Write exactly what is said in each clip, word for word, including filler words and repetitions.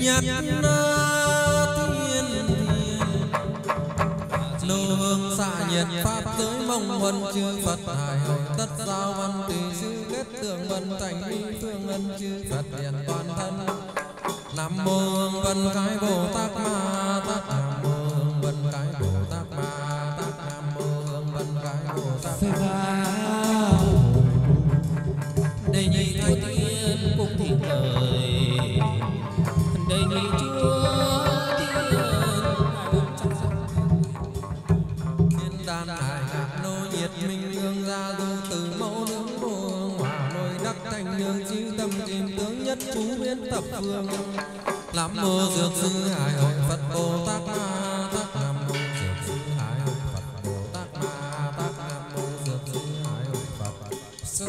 nhắc thiên nô hương xạ nhiệt pháp giới mong huân chư Phật hải hội tất giao văn tùy sư kết tường vân thành bi phương ân chư Phật hiền toàn thân. Nam mô hương vân cái Bồ Tát Ma Tát. Nam mô hương vân cái Bồ Tát Ma Tát. Nam mô hương vân cái Bồ Tát Ma. Đề nhị thánh tiên cung thỉnh lời, đề nhị chúa thiên đàn hải hạ nô nhiệt minh hương gia du từ mẫu nương vô hương hỏa lôi đắc thành hương chư tâm kim tướng nhất chú biến tập phương. Nam mô dược sư hải hội Phật Bồ Tát Ma Tát. Nam mô dược sư hải hội Phật Bồ Tát Ma Tát. Nam mô dược sư hải hội Phật Sa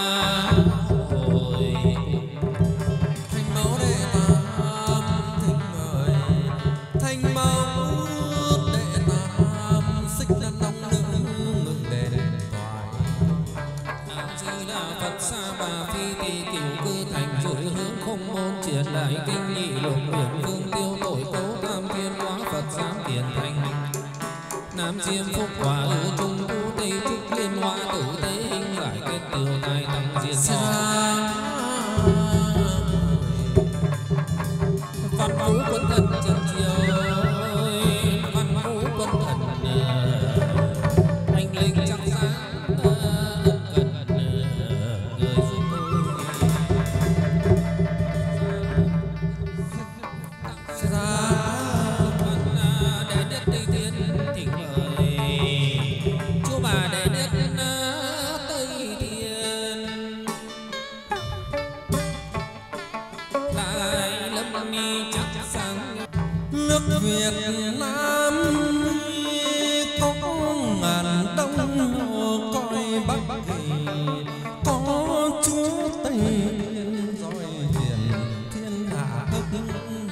Thanh mẫu đệ tam thỉnh mời. Thanh mẫu đệ tam xích là nóng nữ ngừng đền thoại. Nam Sư là Phật Sa Bà Phi Tỳ Tiểu Cư Thành Chữ Hướng Không Môn Triển Đại Kinh Nhị Lục Biển Phương Tiêu Tội Cấu Tam Thiên Hóa Phật Giám Tiền Thành. Nam Chiêm Phúc Hòa Ư Trung Tu Tây Trúc Liên Hoa Tử Tế Hình Giải Kết Tiêu Tai Tăng Diệt Thọ. Văn Vũ Quân Thần Trần Triều, Văn Vũ Quân Thần anh linh chắc sáng ân cần người giúp tôi. Đệ nhất Tây Thiên thỉnh mời chúa bà đệ nhất Tây Thiên lại lâm mi chắc sáng. Nước Việt Nam có ngàn đông coi Bắc Kỳ, có chúa Tây Thiên rồi hiền thiên hạ ức hiền.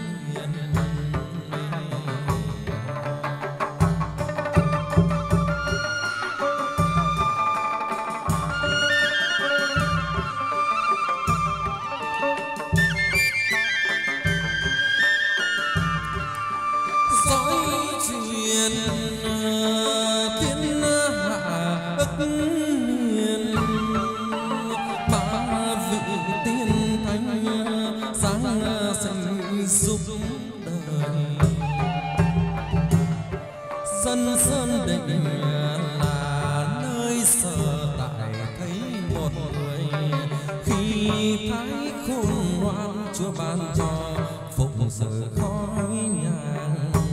Dõi truyền thiên hạ ức hiền. Ba vị tiên thánh sáng sinh giúp đời. Dân Sơn Định là nơi sở tại thấy một người. Khi thái khôn ngoan Chúa ban cho phụng sự khói nhang.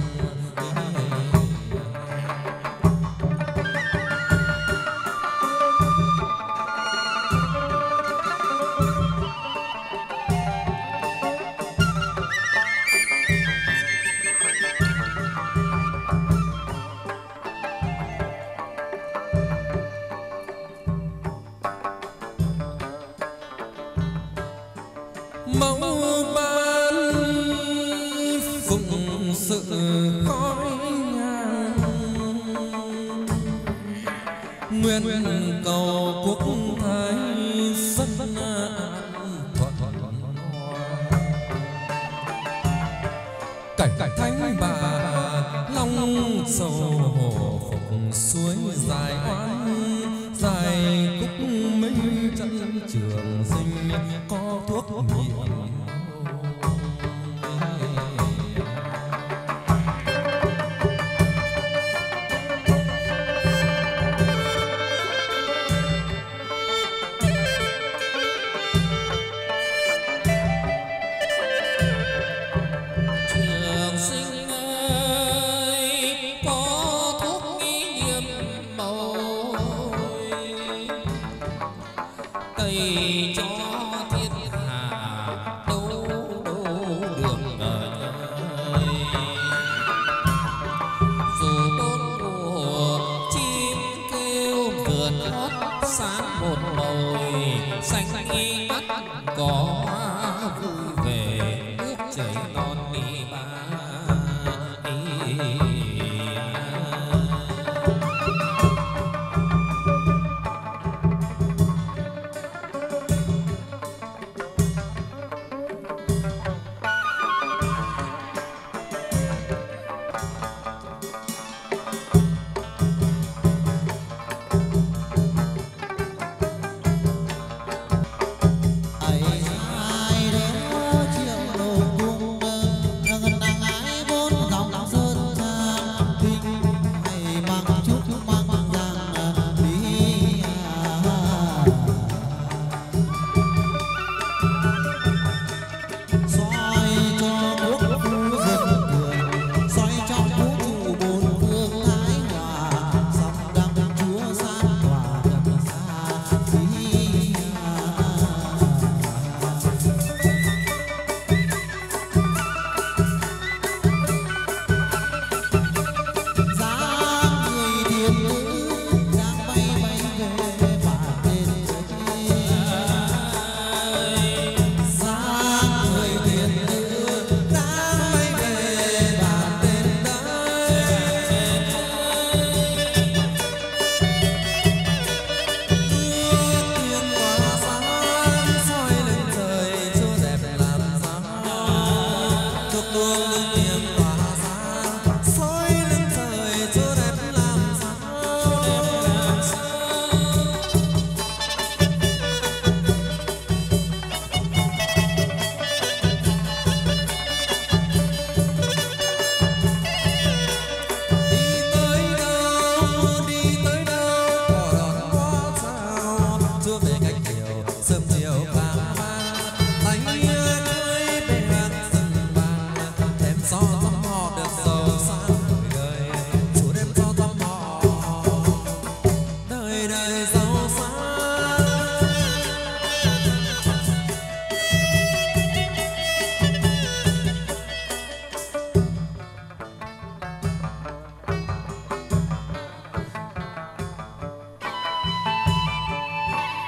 Mẫu ban phụng sự khói nhang. Nguyện cầu quốc thái rất thuận hòa. Cảnh thánh bà long sầu hồ phục suối dài oan. Dài cúc minh chân trường sinh có thuốc nhị. Trường sinh ơi có thuốc nghi nhiệm màu Tây cho thiên hạ đâu đâu được đời. Dù bốn mùa chim kêu vườn hót sáng một mồi. Xanh y cắt có vui về nước chảy non mi ba.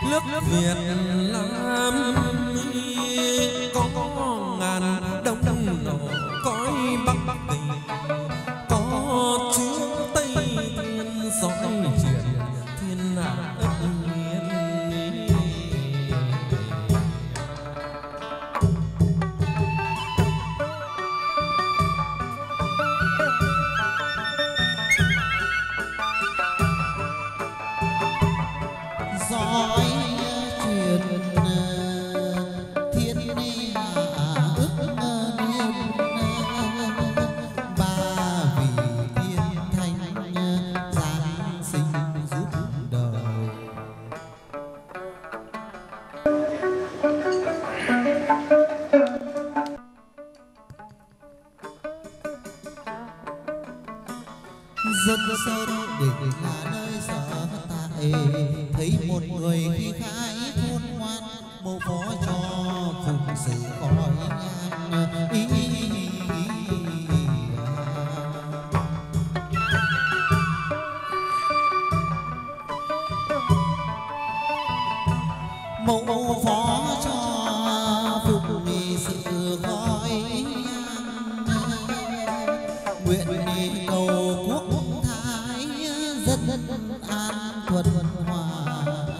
nước Việt Nam có ngàn đông đông nổ cõi Bắc Kinh, có chúa Tây Thiên dõi truyền thiên hạ đất miền. Dõi truyền thiên hạ ức niên, ba vị thiên thánh giáng sinh giúp đời. Dân sơn đỉnh là nơi sở tại, thấy một người khi khai khôn ngoan, mộ phó cho phụng sự khỏi nhan. Ý mộ phó cho phụng sự khỏi nhan, nguyện cầu quốc thái dân an thuận hòa,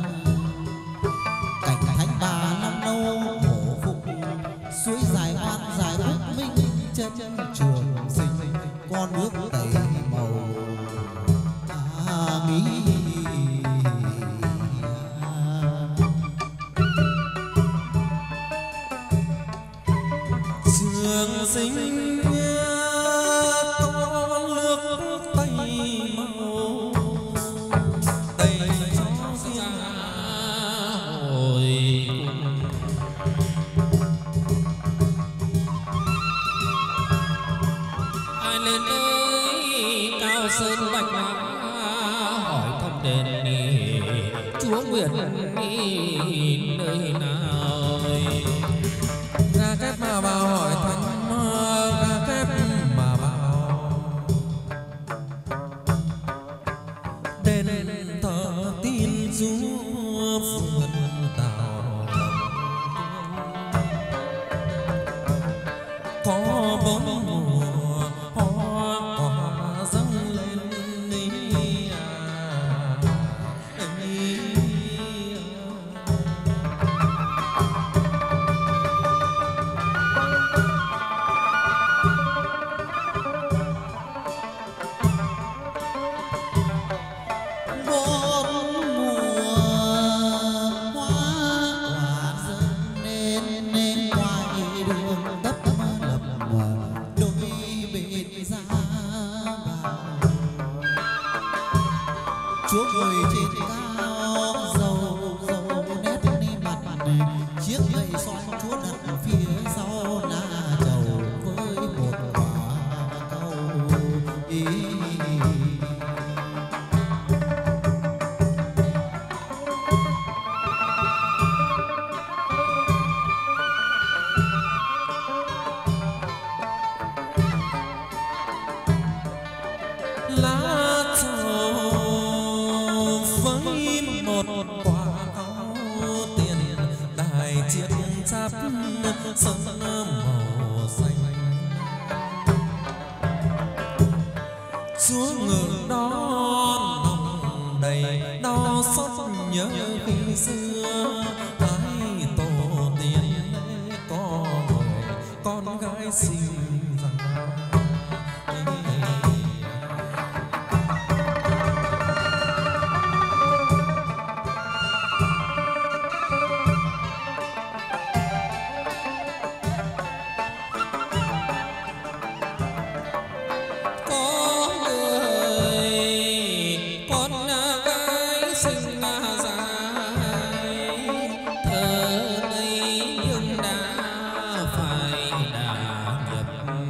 cảnh thánh bà năm nâu hổ phục, suối dài oan dài quốc minh chân trường sinh, con nước tẩy màu à, mỹ. Trường sinh con nước Tây màu, Tây cho riêng hồi ai lên tới cao sơn bạch mã, hỏi thăm đền nghỉ chúa nguyện nghỉ nơi nào. ra kép mà vào hỏi thăm, ra kép mà vào đền thờ tin Chúa vườn tàu, có bốn mùa hoa cỏ dâng lên ý à, ý bốn mùa hoa quả dâng lên, nên ngoài đường tấp lập đôi bên ra vào. Chúa ngồi trên cao dầu dầu nét đi mặt, chiếc gậy son Chúa đặt phía sau là chầu với một quả cầu ý. lá trầu với một quả áo tiền, đài chiếc chắp sơn màu xanh. Chúa ngự đó lòng đầy đau xót nhớ khi xưa, ai tổ tiên có người con gái xinh ra. Thơ đây nhưng đã phải đã nhập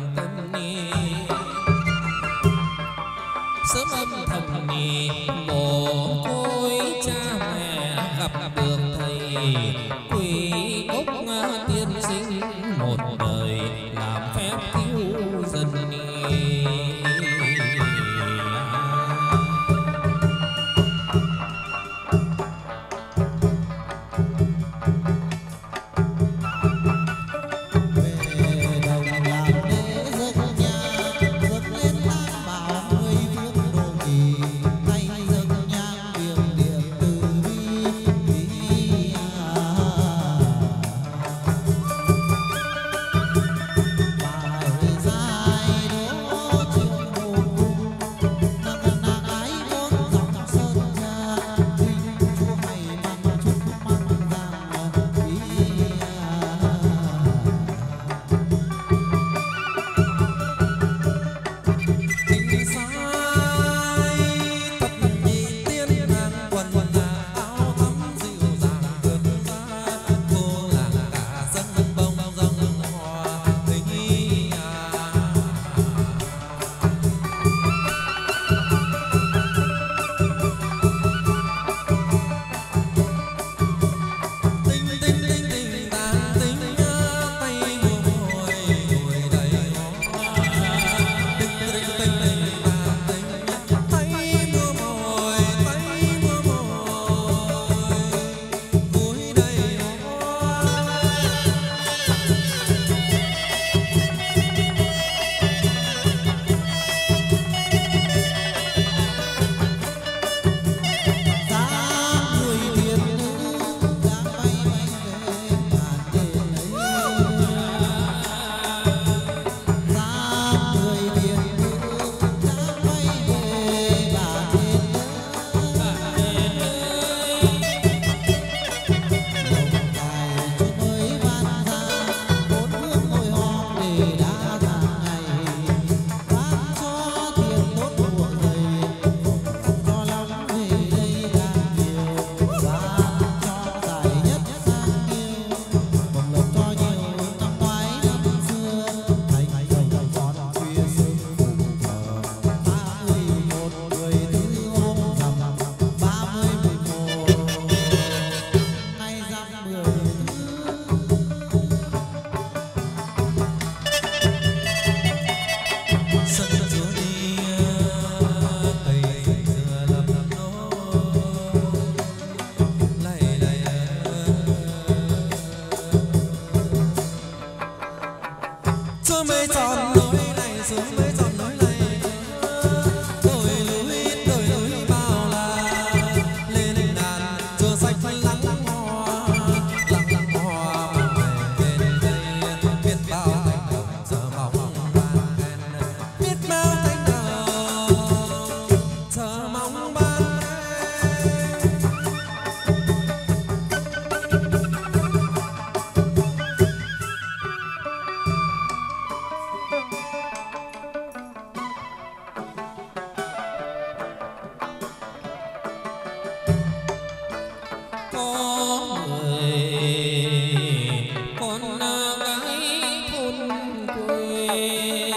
có người con gái thôn quê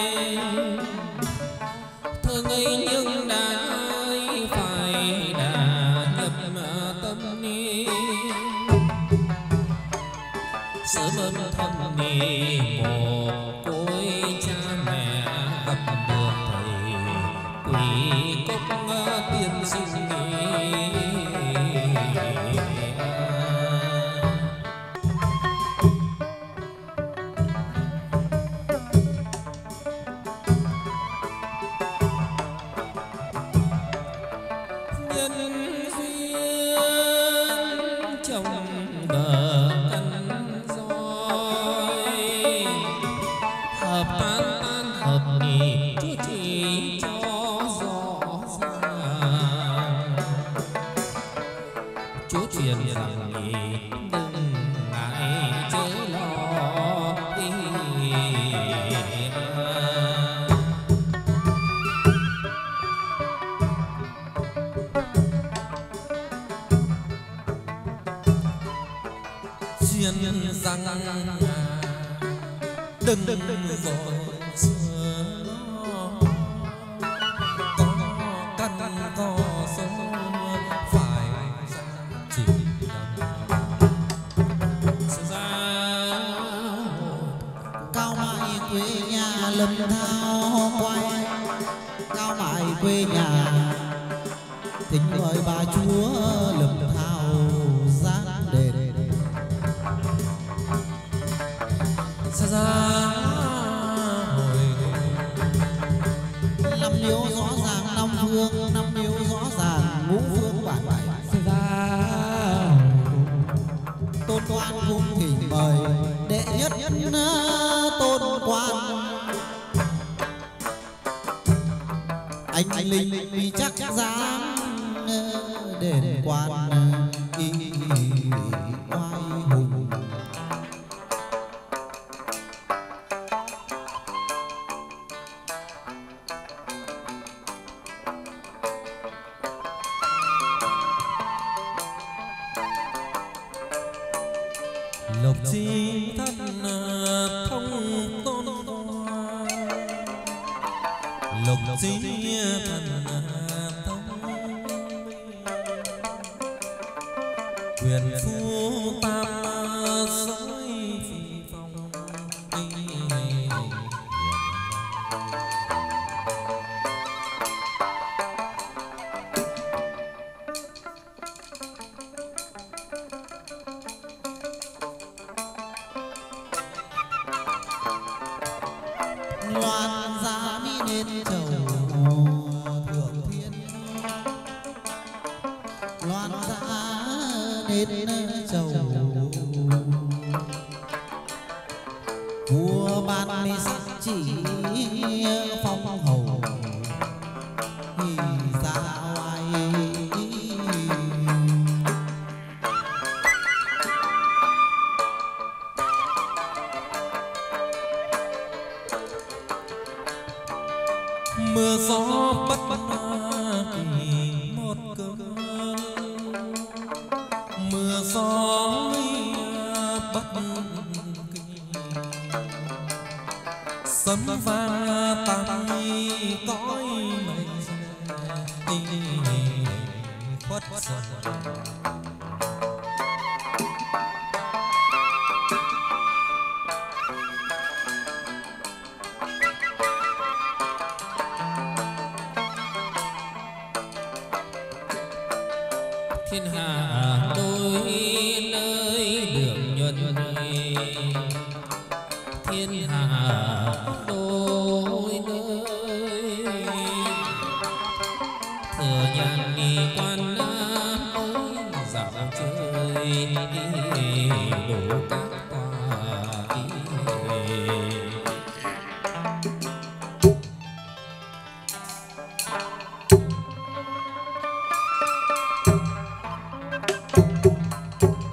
thơ ngây nhưng đã phải đã nhập tâm ni sớm ơn thân ni một cối cha mẹ gặp được thầy quỷ cốc tiên sinh đừng đừng vội sửa có căn có số phải ra chỉ ra cao mãi quê nhà lâm thao quay cao mãi quê nhà thỉnh mời bà chúa lâm thao giác đền xa ra năm miếu rõ ràng năm phương năm miếu rõ ràng ngũ phương bản bảy ra tôn quan cung thỉnh mời đệ nhất tôn quan anh anh linh vì chắc dám đền quan y oai hùng lộc chi thất thông tôn lộc chi thần thông quyền phu tam giới phi phong loan giá mỹ nên chầu thượng thiên loan giá nên chầu vua ban mi sắc chỉ phong hầu thì ra oai mưa gió bất bất kỳ một cơn mưa gió bất kỳ sấm vang tay cõi mây khuất dần thiên hạ đôi nơi đường nhuận thiên hạ đôi nơi thừa nhàn đi quan ơi dạo chơi đủ các tòa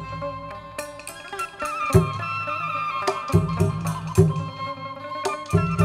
Thank you.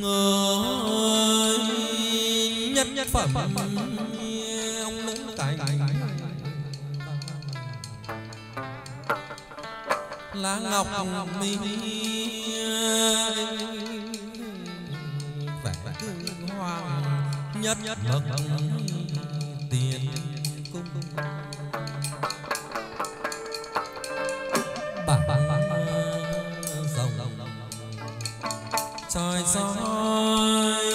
ơi nhất nhất phẩm ông lớn cài lá ngọc mi vẻ hoàng nhất bậc tiền cung bà rồng trời soi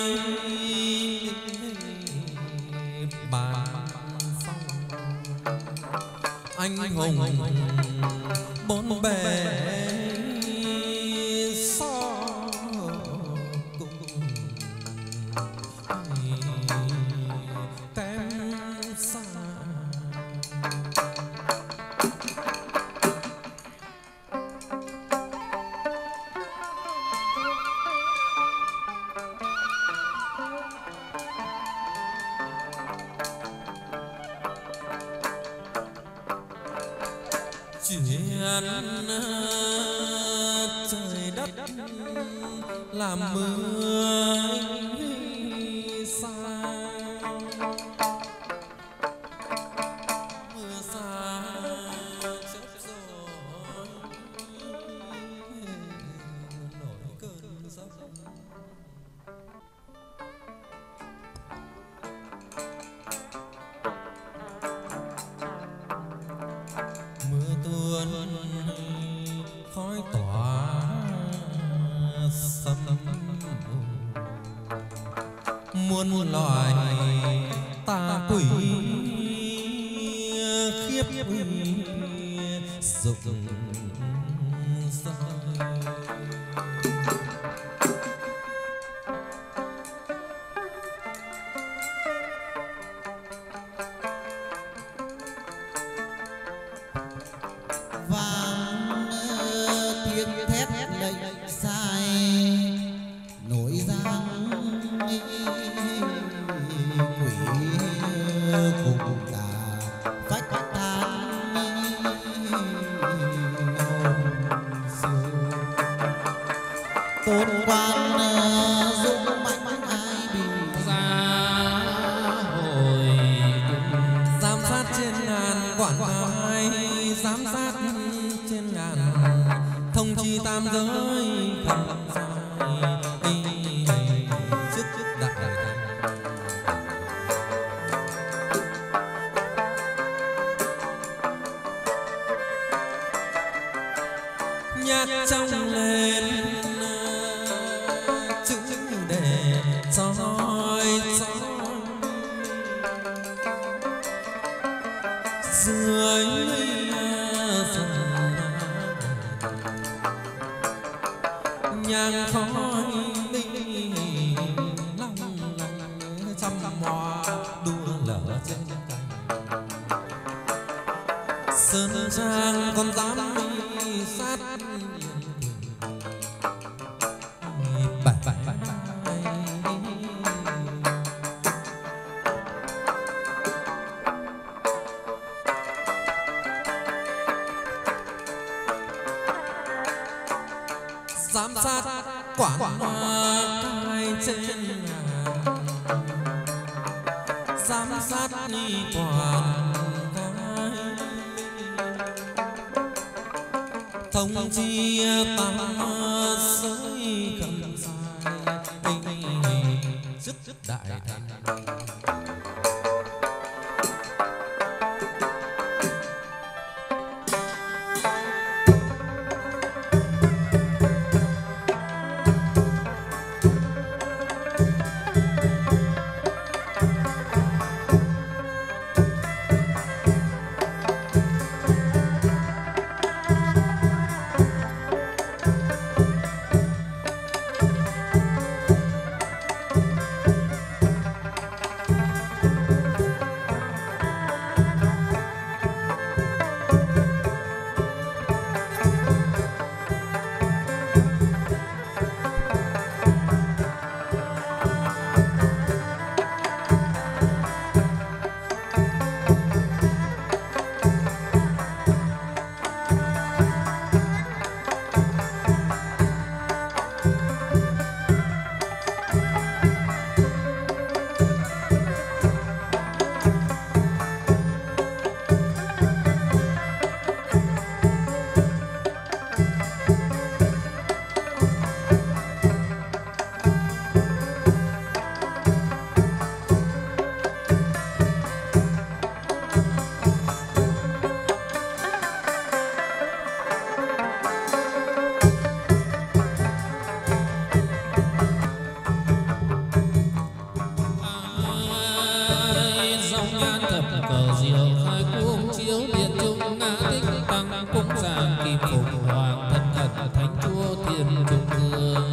bà phong anh hùng bốn bề so cùng kém xa chuyện trời đất làm mưa xa mưa xa chớp rồi nổi cơn gió mưa tuôn khói tỏa sấm muôn muôn loài ta quỷ khiếp quỷ dục vang tiếng thét lệnh sai nổi giang quỷ cùng cả phách tan tôn quan dũng mạnh ai bị ra hồi giám sát trên ngàn quản hai giám sát trên ngàn thông chi tam giới khẩn dài chức đại thành nhạc trong lên chữ để soi soi dưới nhang khói đi long lanh trăm hoa đua lở trên cành sơn trang còn dám đi sát bảy bảy giám sát quảng cai trên ngàn giám sát đi quảng cai thông chi tam giới khẩn dài chức đại thành ẩn thánh chúa thiên trung ương.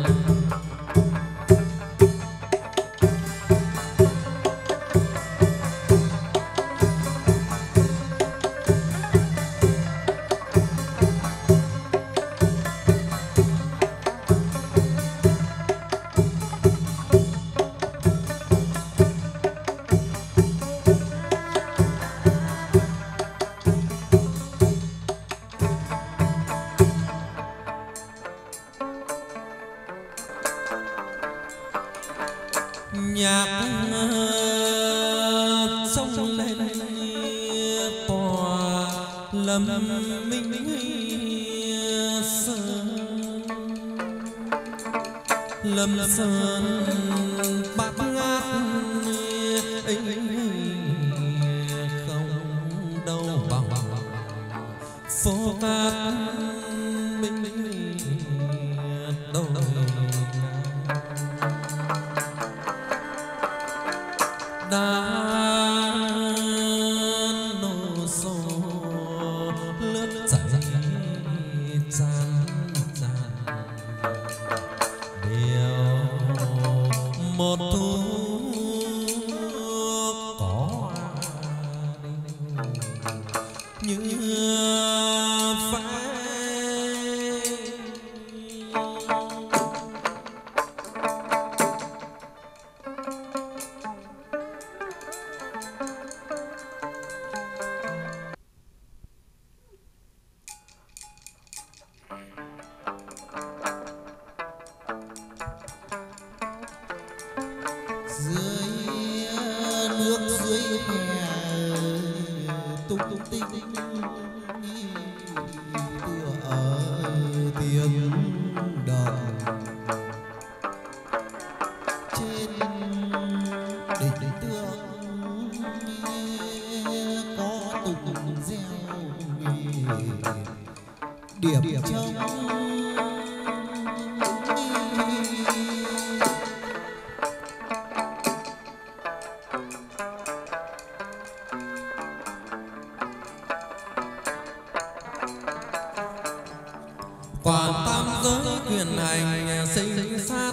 Quản tam giới quyền hành sinh sát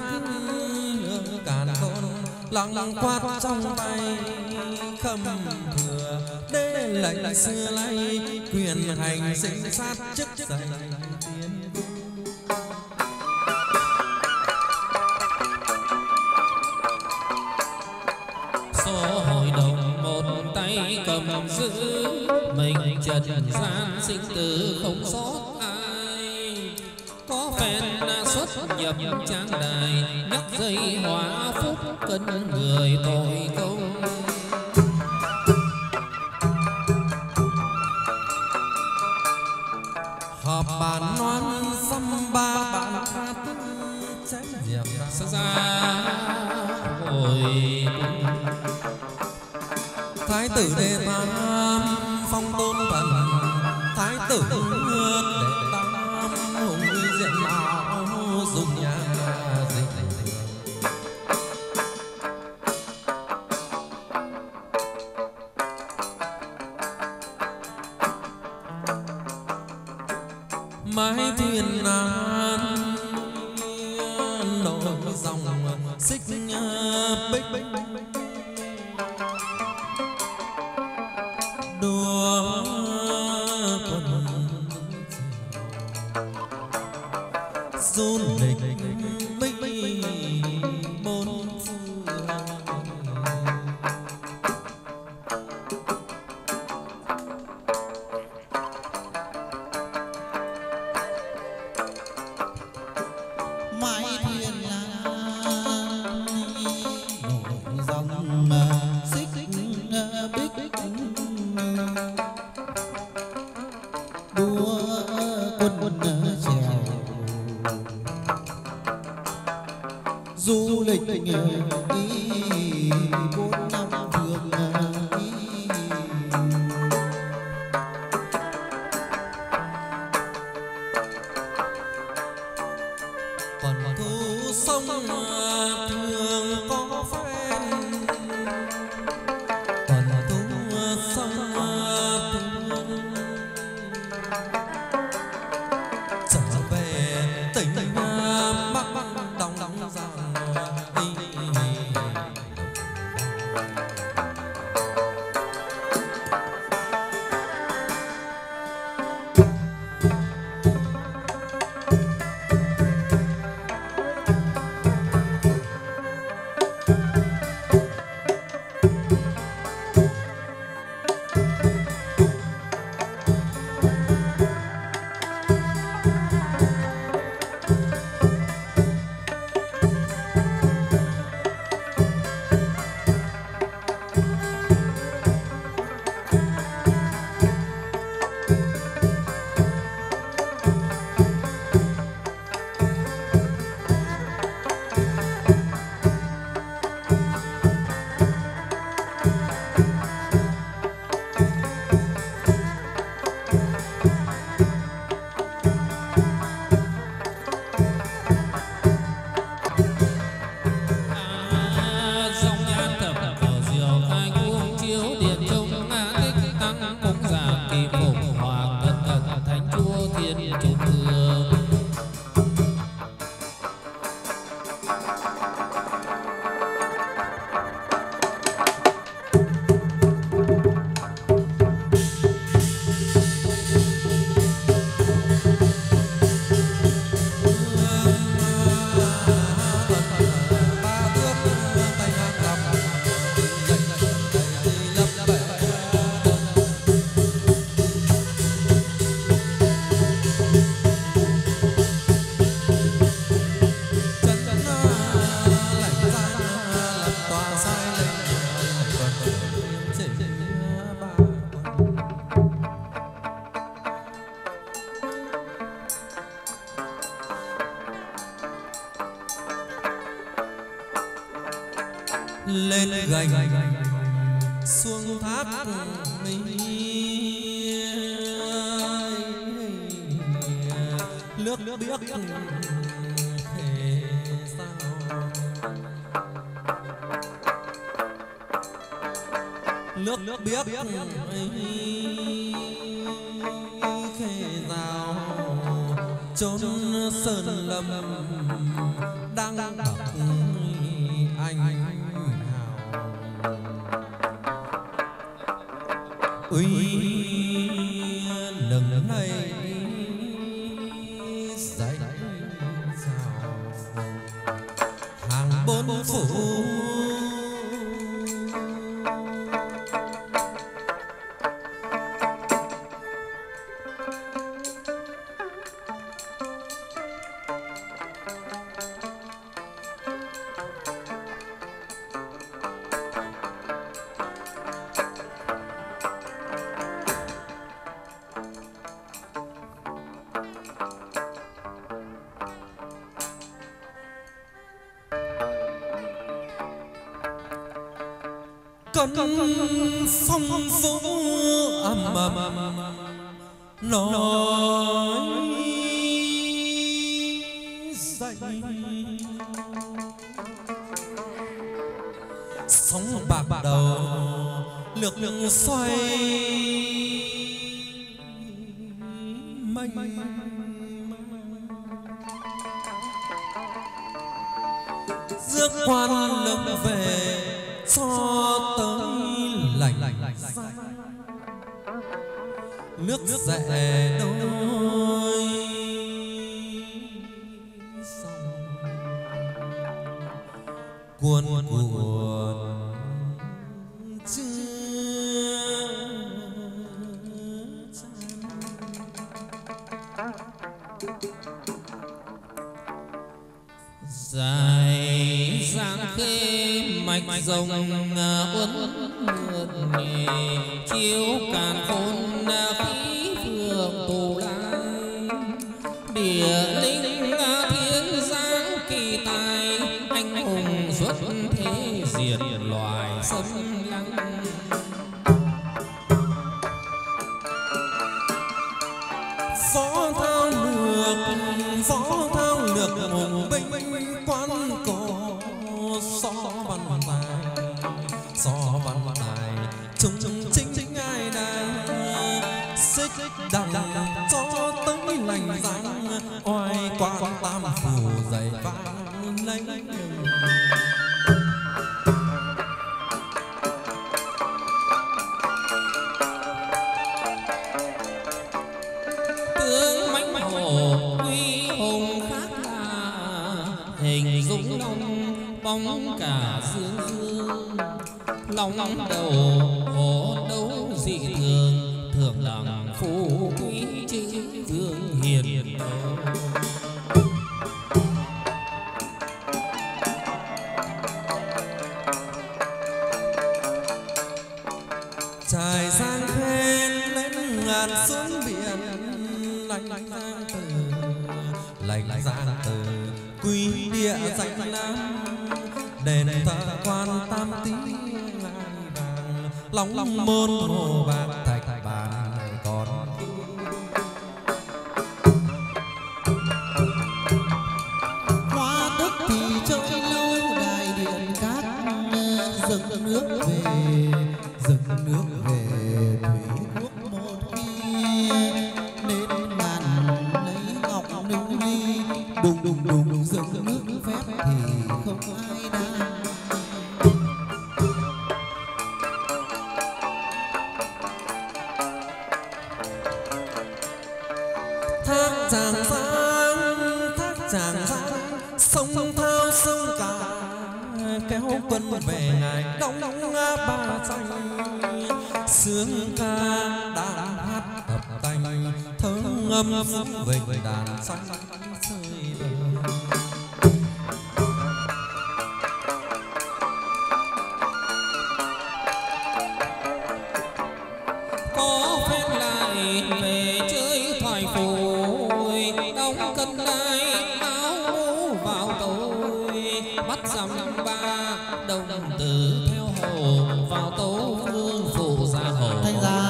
lương càn khôn, lăng quát trong tay khâm thừa đế lệnh xưa nay, quyền hành sinh sát chức dành tiên cung. Số hội đồng một tay cầm giữ, mình trần gian sinh tử không sót ai. Có phen xuất nhập trang đài, nhắc dây hóa phúc cân người tội công. Họp bàn noan xăm ba bàn khát chém diệp xa xa hồi thái tử đệ tam phong tôn thần, thái tử đệ tam hùng uy diện mạo dùng nhà dịch. Mái thuyền nan nổi dòng xích bích đua quân du lịch bích bốn phương. mái thuyền lan nổi dòng xích bích đua quân chèo du lịch đi bốn năm thường Còn thu sông thường có phen, còn thu sông thường trở về lên gành xuống thác mi nước biếc thể sao nước biếc khê rào chốn sơn lâm đang bậc anh hào uy nừng này dãy rào hàng bốn phủ cơn phong vũ ầm ầm nói dậy sóng bạc đầu lược xoay mênh rước quan lực về cho tới lành nước rẽ đôi sông cuồn cuộn chưa dài giang khê mạch rồng uốn lượn chiếu càn khôn khí phượng tù lai địa linh thiên giáng kỳ tài anh hùng xuất thế diệt loài xâm lăng phó thao lược phó thao lược hùng binh quan cổ so văn tài so văn tài chúng chính chính ai đang xích đằng cho tới lành răng oai quan tam phủ dày vang lấy tướng mãnh hổ uy hùng khác lạ hình dung long bóng cả dương dương long đầu hổ đấu dị thường thường lòng phú quý chữ vương hiền trải sang khen lên ngàn xuống biển lạnh giang từ lạnh giang từ quý địa danh lam đền thờ quan tam tí ngai vàng long môn hồ bạc thạch bàn còn hoa tức thì chơi lâu đại điện cát dâng nước về dâng nước về thủy quốc một kia nên ngàn lấy ngọc nung ly đùng đùng đùng dâng nước phép thì không ai đang thác tràng giang thác tràng giang sông thao sông cả kéo quân về ngày đông ba xanh sướng ca đàn hát tập tanh thơ ngâm về đàn xanh rơi bờ có phép lại về chơi thoại phôi đóng cân đai áo mũ vào tôi bắt dằm ba đồng tử theo hồ vào tấu vương phụ gia hồ thành ra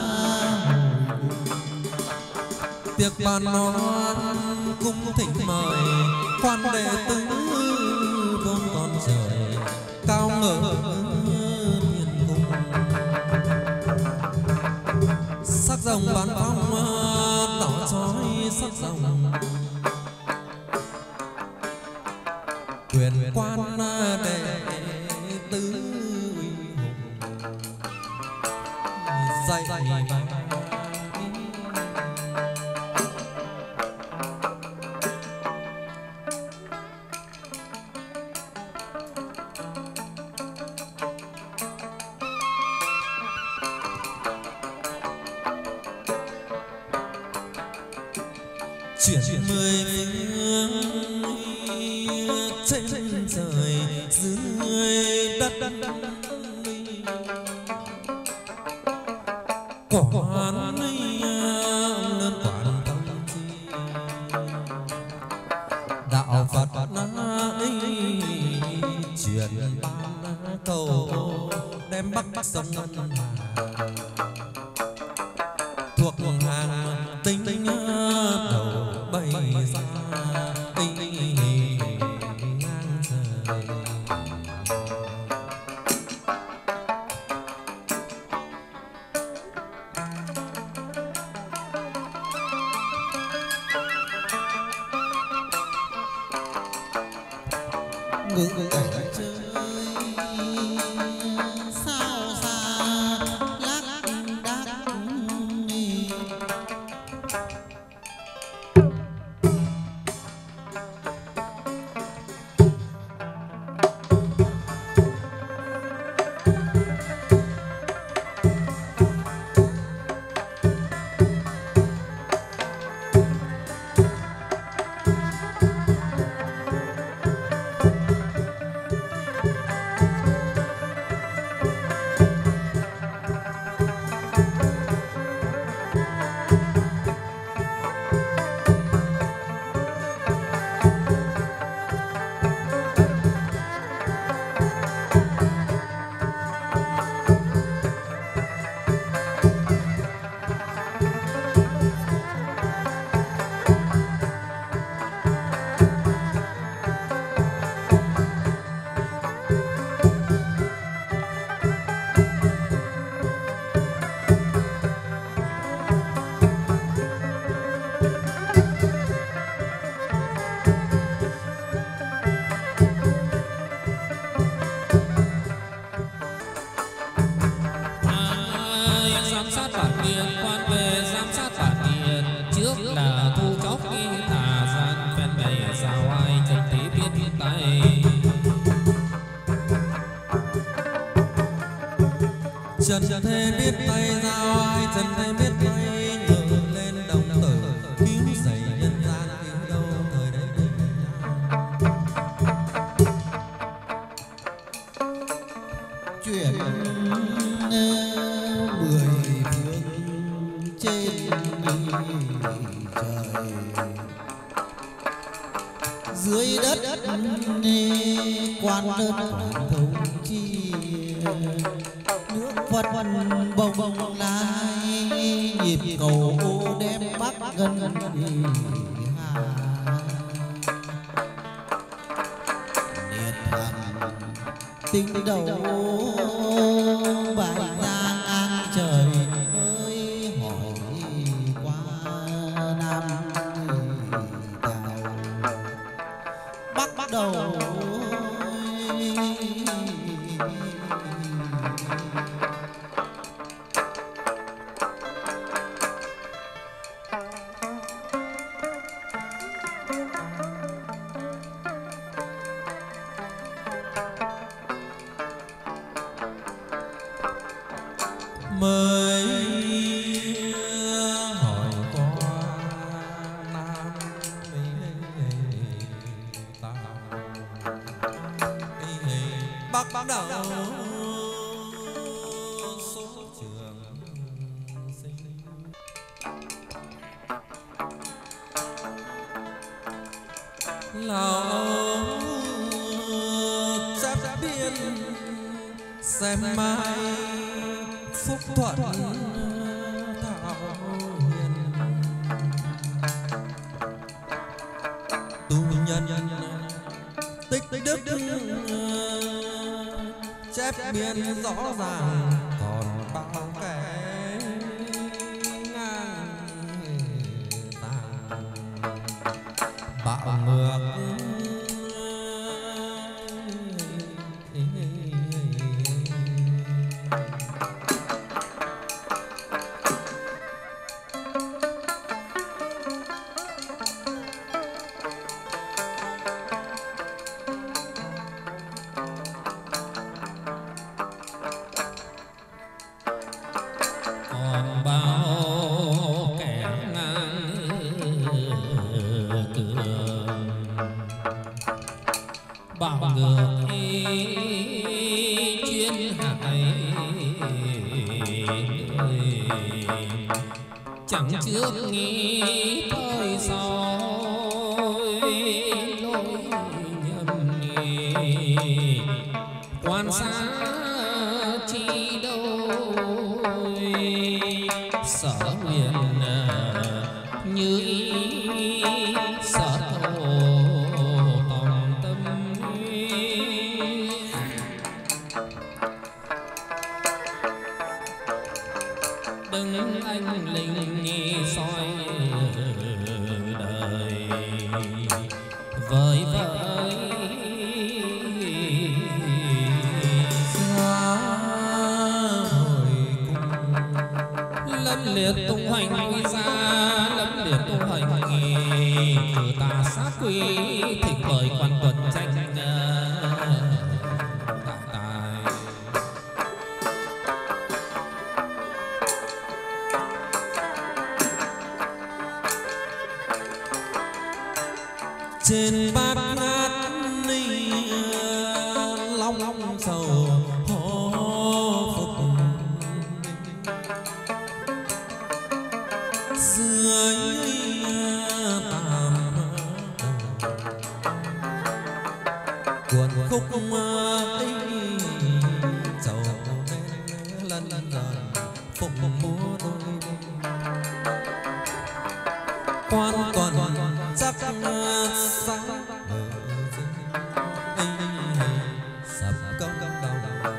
tiệc bàn món cung thỉnh mời quan đệ tử vốn con rời cao ngờ miền cung sắc rồng bán phong đỏ chói sắc rồng quyền quan đệ tử uy hùng dạy bài chuyển mười phương trên trời dưới đất quản lớn quản tâm chi đạo Phật ấy truyền ban cầu đem bắc bắc sông ngân hà thuộc hàng tinh đầu bay ra ngang trời ngưỡng cảnh chơi sao xa lác đác trần thế biết tay giao ai trần thế biết tay ngự lên đồng tử cứu dậy nhân gian cứu đâu thời đấy chuyển mười phương trên trời dưới đất quan đơn quản thống chi nước Phật bồng bồng lai nhịp cầu đem bắc gần hà nhiệt hằng tinh đầu bài giang an trời ơi hỏi qua nam đào bắc bắt đầu mới hỏi qua nam ta bắc bắc đầu số trường sinh lão chấp biết yên xem mai phúc thuận thảo hiền tu nhân tích đức chép biên rõ ràng còn bao kẻ ngang tàng bạo ngược trước nghĩ thời sau lối nhầm nhì quan sát chi đâu sở nguyện như ý sở thổ tòng tâm đừng anh linh nghi soi đời với với lâm liệt tung hoành quy ra lâm liệt tung hoành cử tà sát quy thịnh bởi quan tuần tranh trên bát ngát ni long long sầu hô phục dưới tam cuộn khúc ấy sầu lần lần phục múa đôi quan còn chắc sáng sập công đầu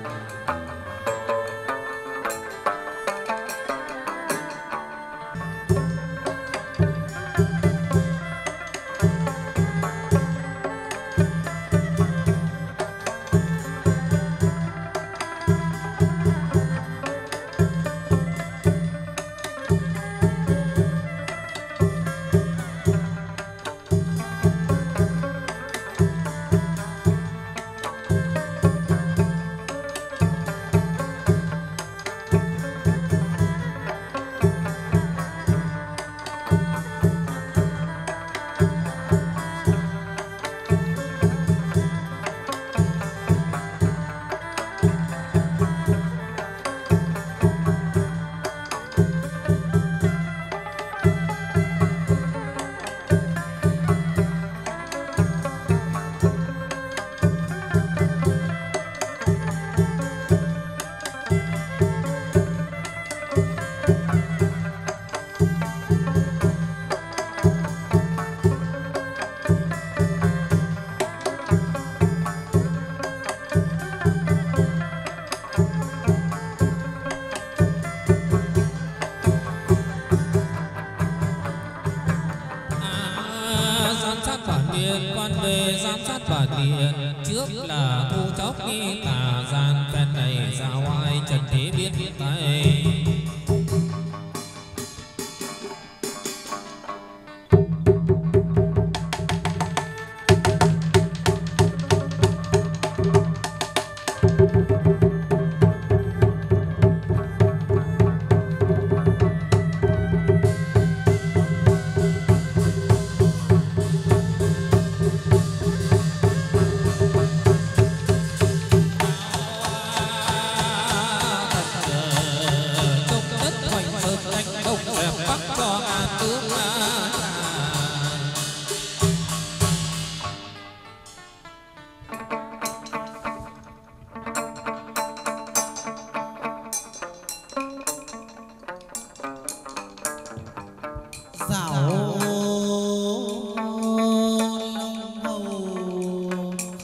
quan về giám sát bản địa trước là thu chóc nghi tà gian phen này ra ngoài trần thế biết tay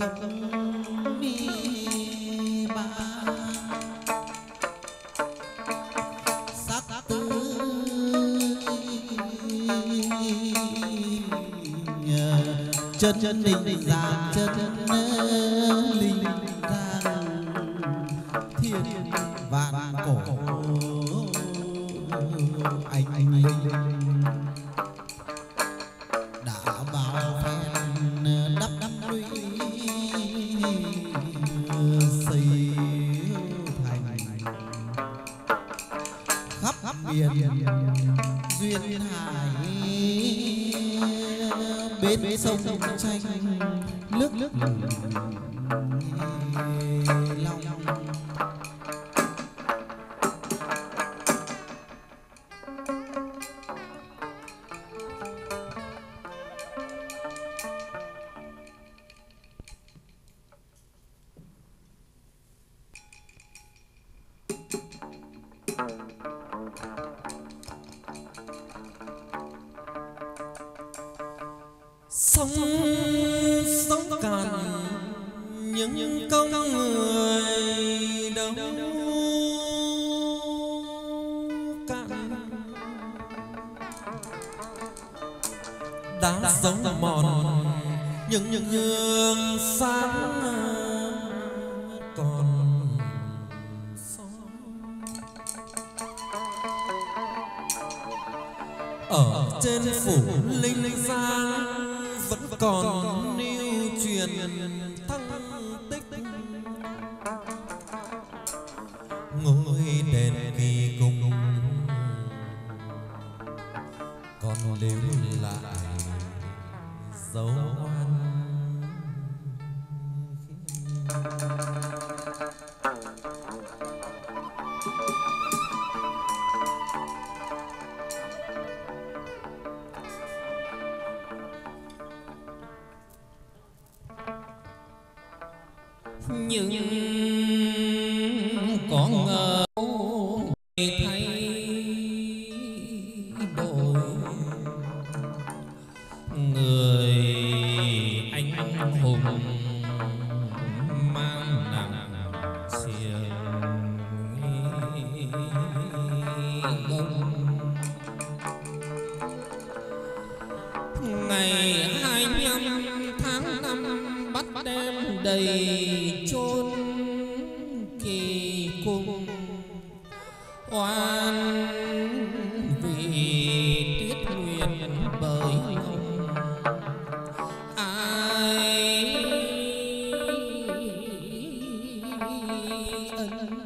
không mi ba sắc tư chân chân linh giang chân linh giang thiên vạn cổ anh anh linh đã bao phen đắp đắp lũy xây thành khắp khắp biển duyên hải bên sông tranh nước nước long sông sông cạn những công người đâu cạn đã sống mòn những những hương sáng còn ở trên phủ linh giang vẫn còn lưu truyền thăng tích ngôi đền kỳ cung còn lưu lại dấu oan. Nhưng có ngờ thay đổi người anh hùng mang nặng xiềng gông. Ngày hai mươi lăm tháng năm bắt đêm đầy chốn kỳ cung oan vì tuyết nguyện bởi ông ai ân.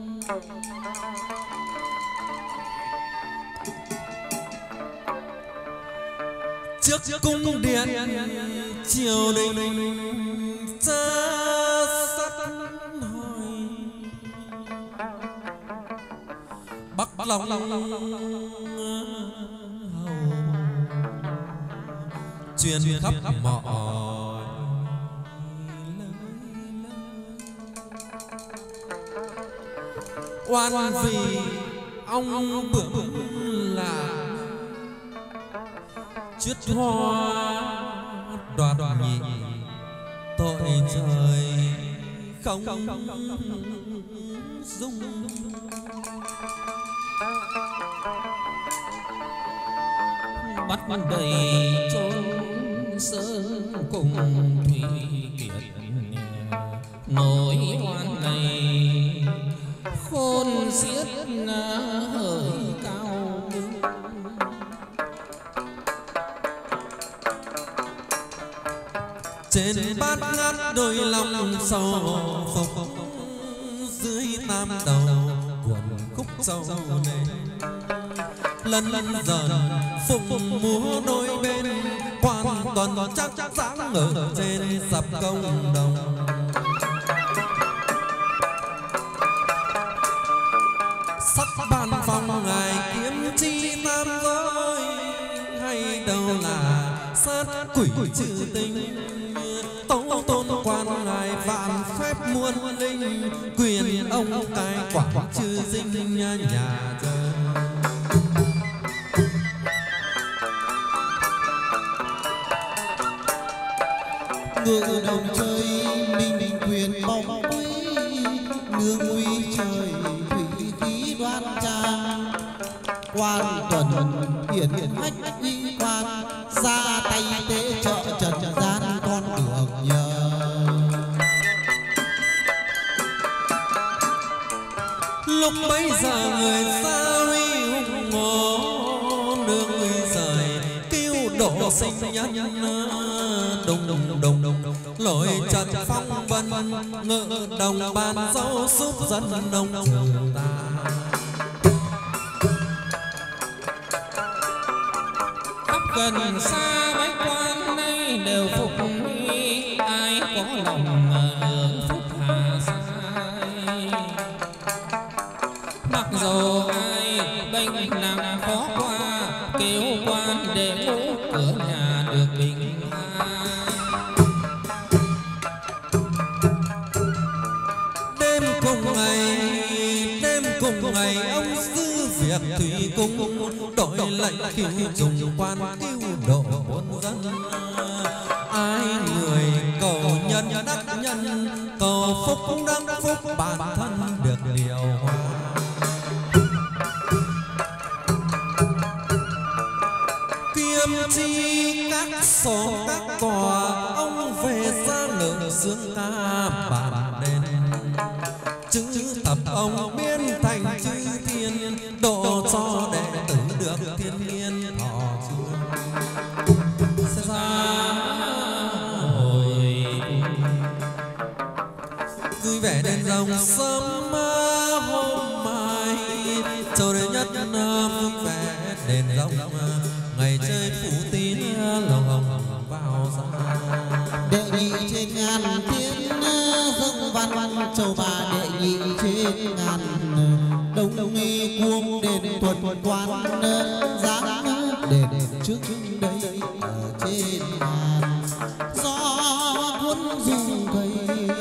Trước cung điện triều đình cha sắt hỏi bắc long hầu truyền khắp mọi oan vì ông bưởng là chuyết hoa đoạt nhị tội trời không dung. Bắt bắt đầy chốn sơn cùng thủy kiệt nỗi oan này khôn xiết hỡi cao đứng. Trên bát ngát đôi lòng sầu phục dưới tam đầu quần khúc sâu này lần lần dần phụng múa đôi bên hoàn toàn chắc chắc sáng ở trên sập công đồng. Sắc ban phong ngài kiếm chi tam giới hay đâu là sát quỷ trừ tình tấu tôn quan ngài vạn phép muôn linh quyền ông cai quản chư sinh nhà trời. ngự đồng chơi minh quyền bóng quý nương uy trời thủy khí đoan trang quan tuần hiển hách uy quan ra tay tế trợ trần gian con được nhờ. Lúc bấy giờ người xa huy hùng ngô nương uy trời cứu độ sinh nhân đồng đồng đồng đồng lội trần phong vân ngự đồng ban dấu giúp dân đồng trường ta. Khắp gần xa bách quan nay đều phục nghi ai có lòng hưởng phúc hà sai. Mặc dù ai bệnh nặng khó qua kêu quan để ngũ cửa nhà được bình an. Đêm cùng ngày đêm cùng ngày ông giữ việc thủy cung đổi lệnh cứu trùng quan cứu độ muôn dân. Ai người cầu nhân đắc nhân cầu phúc đắc phúc bản thân được điều hòa. Kiêm chi các sổ các cò ông về ra ngự dương ca bản đền chữ tập ông biến thành chữ thiên độ cho đệ tử được thiên nhiên thọ chương ra hồi vui vẻ đèn rồng sớm hôm mai châu đệ nhất vui vẻ đèn rồng ngày chơi phủ tín lồng hồng vào ra đệ nhị trên ngàn tiếng dâng văn văn châu bà đệ nhị trên ngàn đông đông nghi cuông đền tuần quan dáng đền trước đây ở trên ngàn gió cuốn rung cây.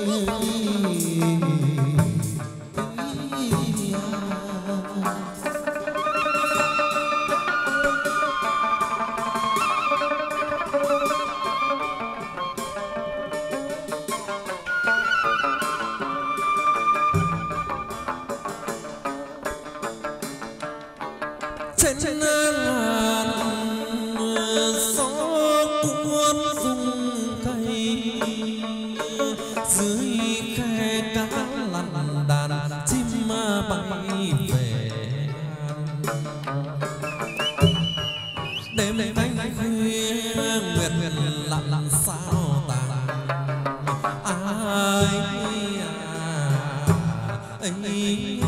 Trên ngàn gió cuốn rung cây dưới khe cá lằn đàn chim bay về đêm canh khuya nguyệt lặn lặn sao tàn ai ấy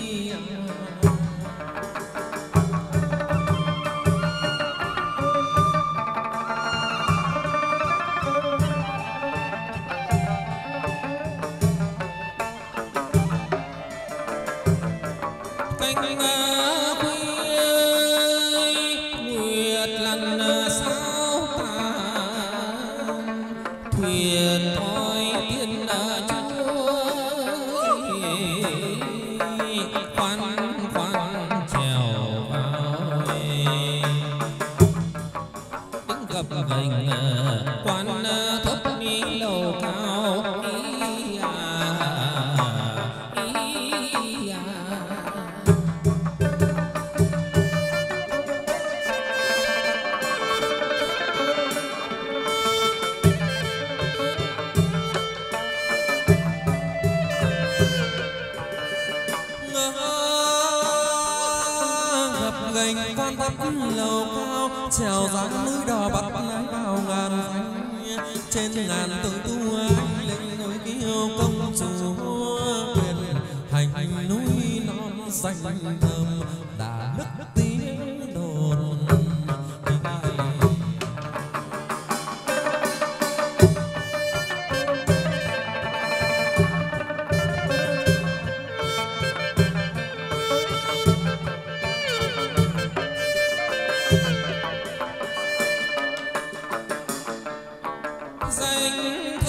trèo dáng núi đỏ bắt lái vào ngàn xanh trên ngàn tự tu anh lên núi kiêu công chúa quyền hành núi non xanh thơm đã nức tiếng đồn. Danh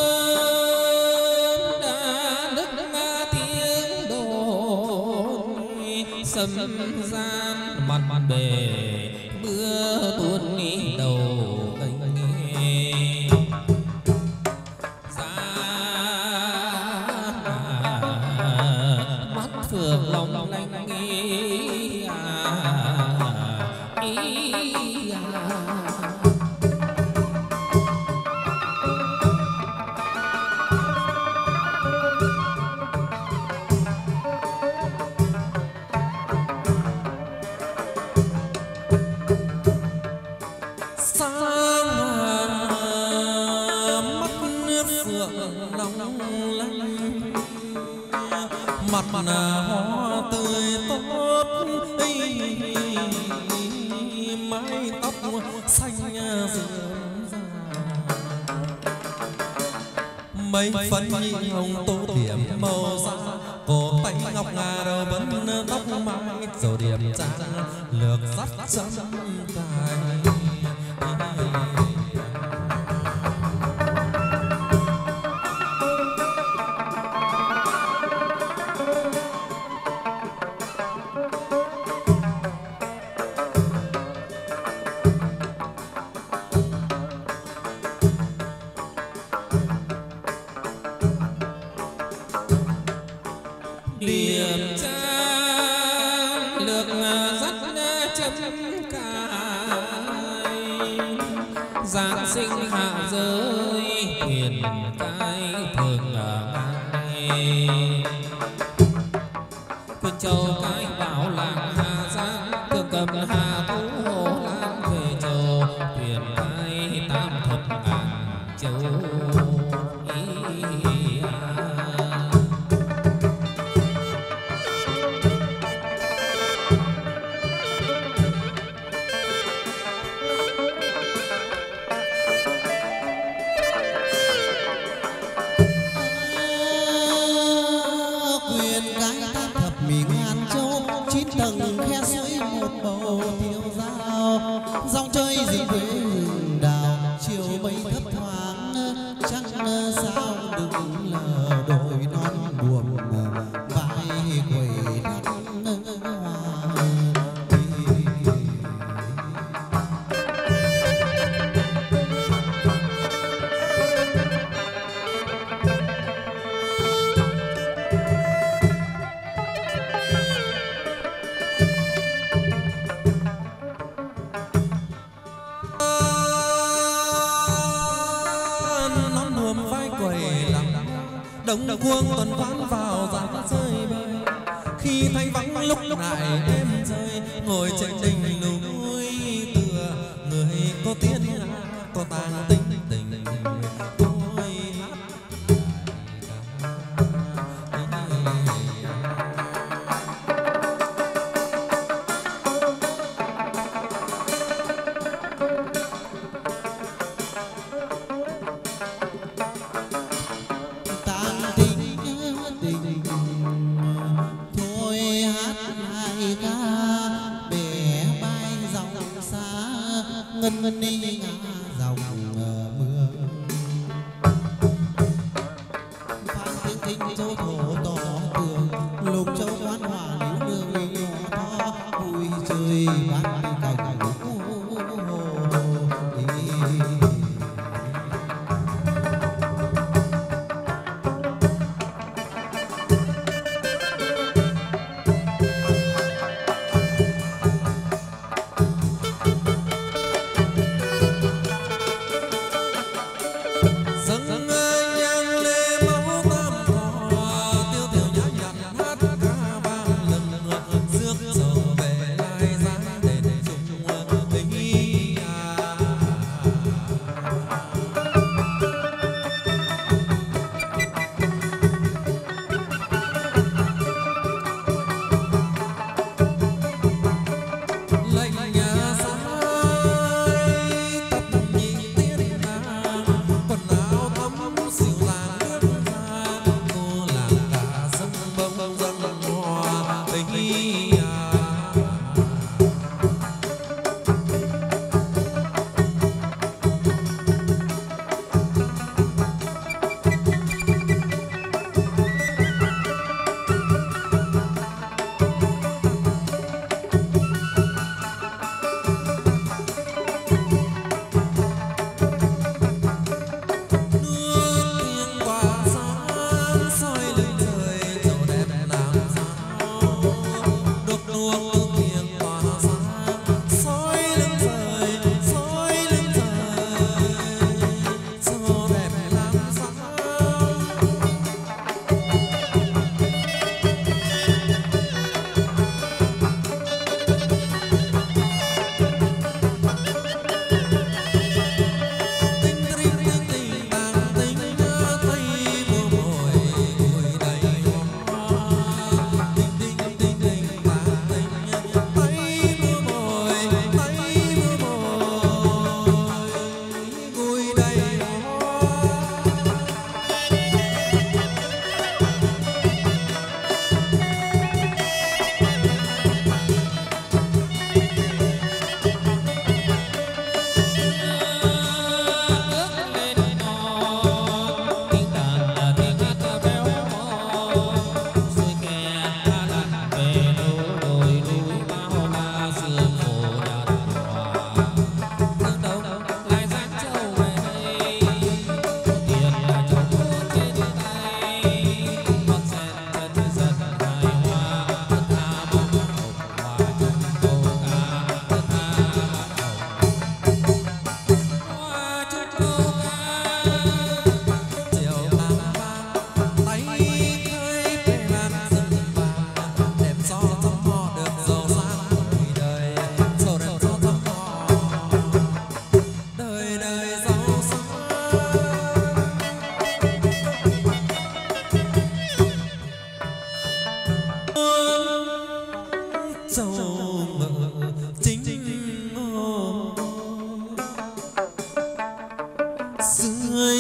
thơm đã nức tiếng đồn sầm gian mặt mặt bề mưa tuôn đầu cánh phượng long lanh, mặt hoa tươi tốt, mái tóc xanh rượm rà, mấy phấn nhị hồng tô điểm màu da, cổ tay ngọc ngà đầu vấn tóc mai, dầu điểm trang lược dắt chấm cài. Điểm trang lược dắt chấm cài, giáng sinh hạ giới hiền cái thường ngày. Quân châu cái bảo làng Hà Giang, thường cầm Hà Thú Hồ Lan về châu, thuyền cái tam thập ngàn châu. Dòng chơi dịnh với rừng đào, chiều mây thấp thoáng trăng sao đừng lờ đôi non buồn vai quẩy nắng hoa. Đông cuông tuần quán vào dàn rơi bời, khi thanh vắng lúc lại em rơi, ngồi trên đỉnh núi tựa người có tiếng có tàng tính tình tôi hát. Ngân ngân đi ngã dòng mưa, phan tiếng kinh châu thổ tỏ tường, lục châu quán hòa níu đường nhỏ to, vui chơi bát cảnh hồ.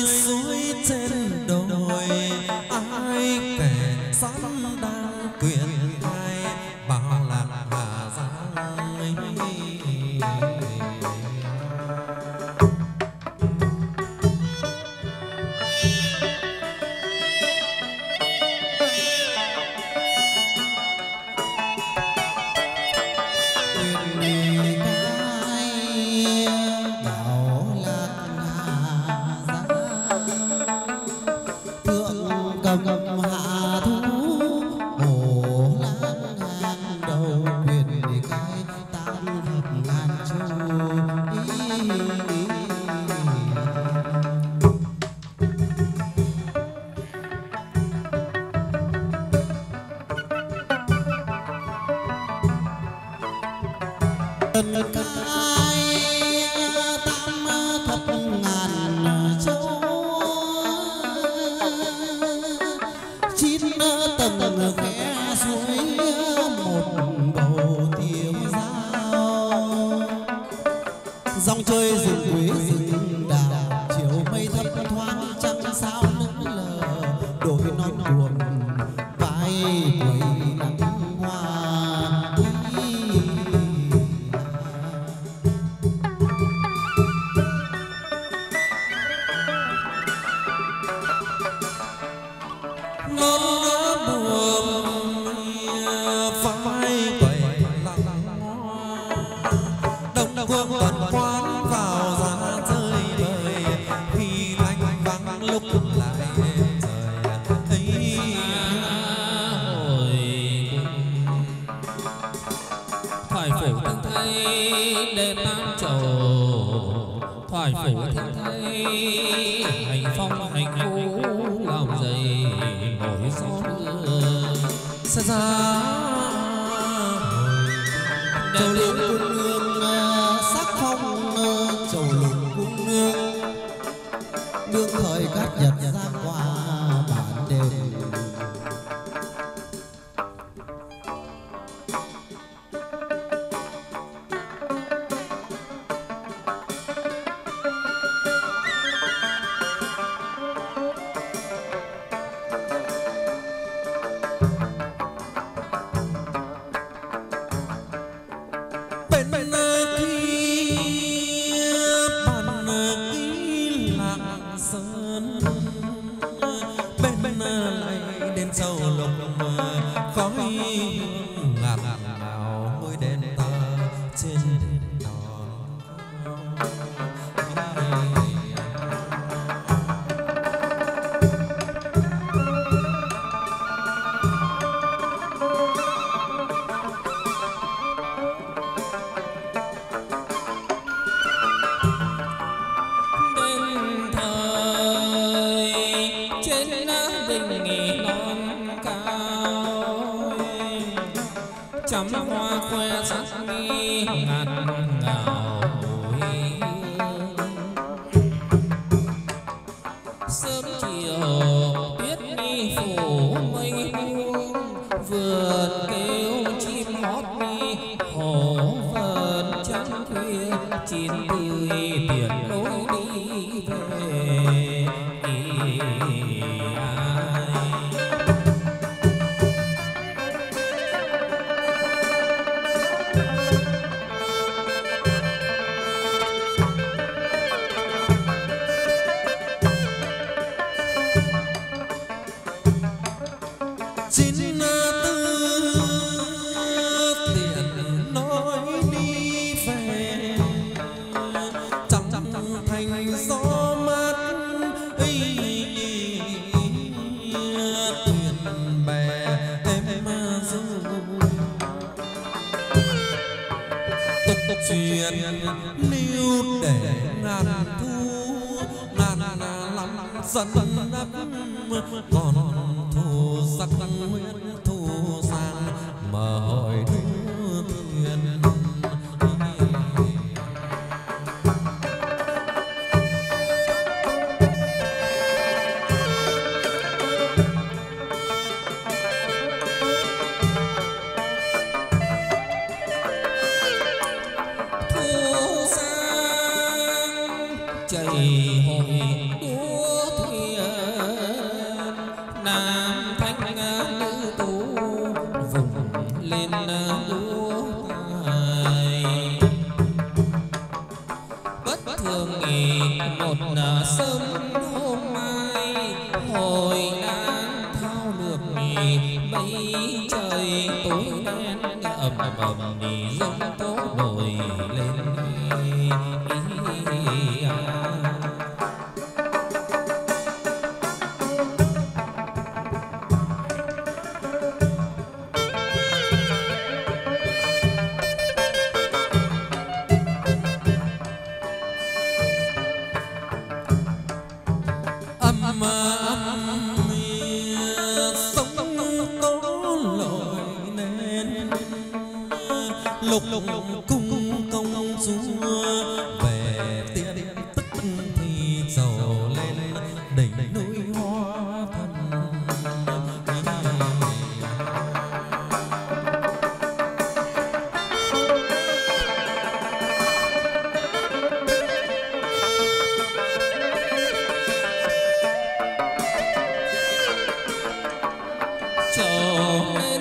suối trên đồi, ai kẻ sẵn đang quyền ai bảo lạc Hà Giang. chảy hội đua mầm đi giống tố nổi lên lục lục cung công chúa về tiễn tức thì giàu lên đỉnh núi hoa thần. trầu lên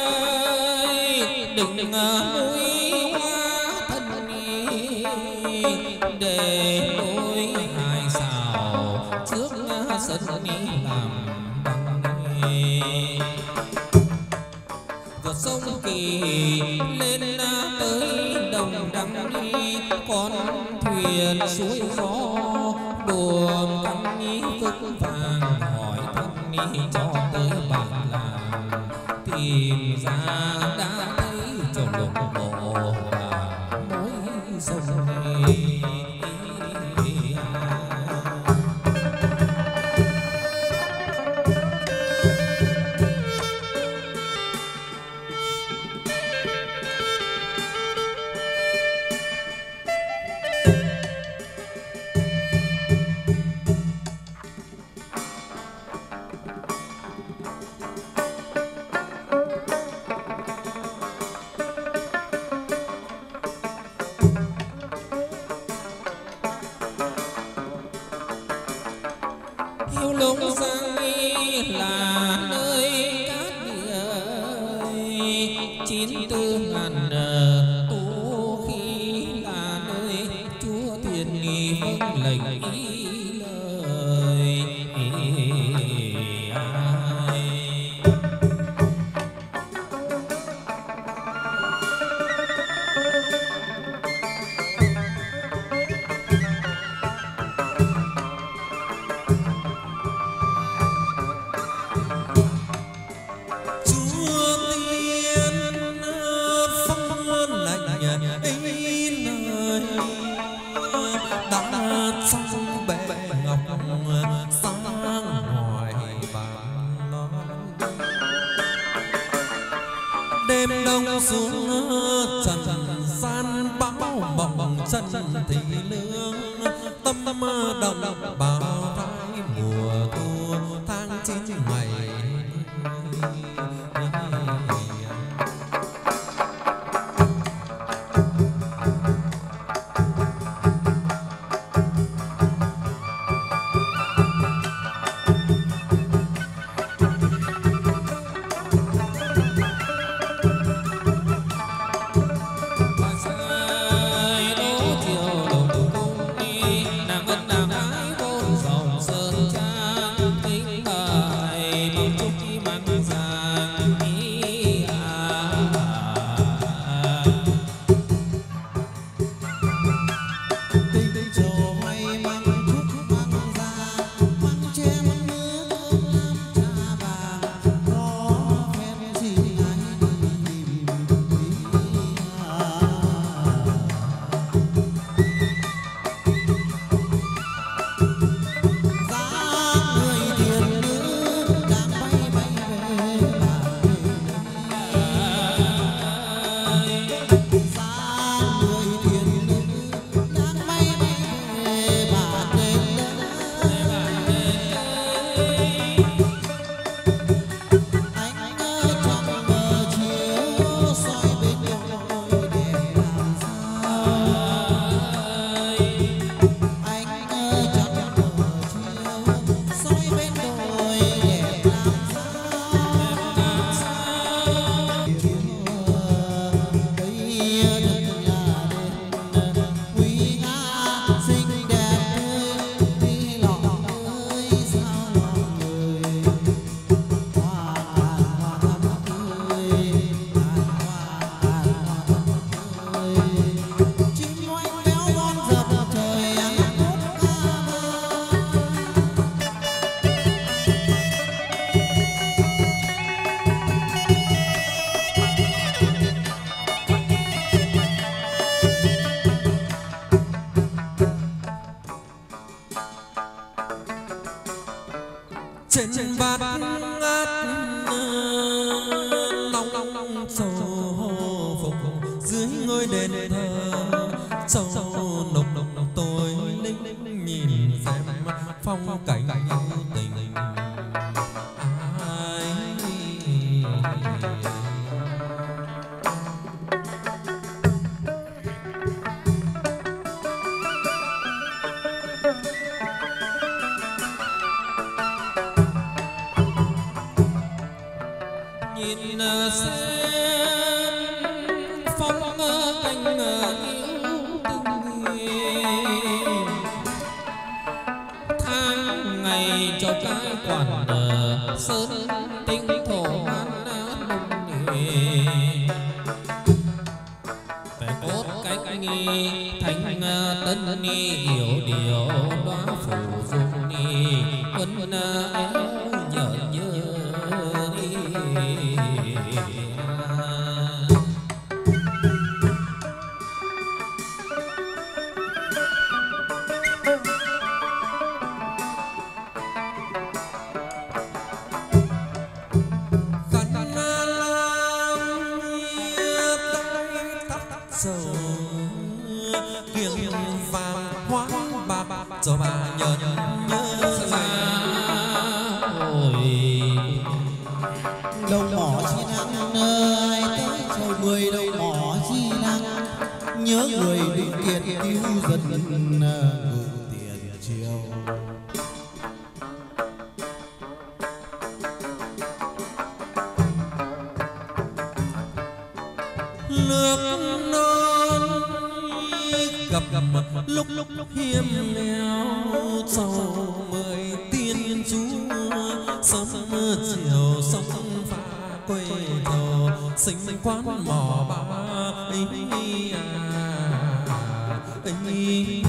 đỉnh núi hoa thân để nối hai xào trước sân làm bằng vượt sông Kỳ lên tới đồng đăng đi con thuyền suối gió buồm căng phức vàng hỏi thân cho tới bản làng tìm ra đã thấy trầu lục bộ và mối sông này. Hiếu Lũng Giang là nơi cát địa chín tư ngàn tu khi là nơi chúa thiên nghi vâng lệnh ý lời ai. Đêm đông xuống trần gian bão mộng chân thị lương tâm đồng bào thái mùa thu tháng chín ngày. Hãy subscribe cho kênh Ghiền Mì Gõ để không bỏ lỡ trên bát ngát long long sầu phục dưới ngôi đền thờ sầu nục nục tôi linh nhìn xem phong cảnh tình sơn tinh thổ an về cốt cách nghi thành tân ni hiểu điều đoá phủ dung ni quân éo nhớ nhớ đi cho bà nhớ nhớ ra hồi đầu mỏ chi năng ai tới trời mười đầu mỏ chi năng nhớ người định kiệt cứu dân ngự tiền triều nước non gặp gặp lúc lúc lúc hiếm nghèo sau mười tiên chúa sớm chiều sông pha quê thầu sinh quán mỏ ba ấy ấy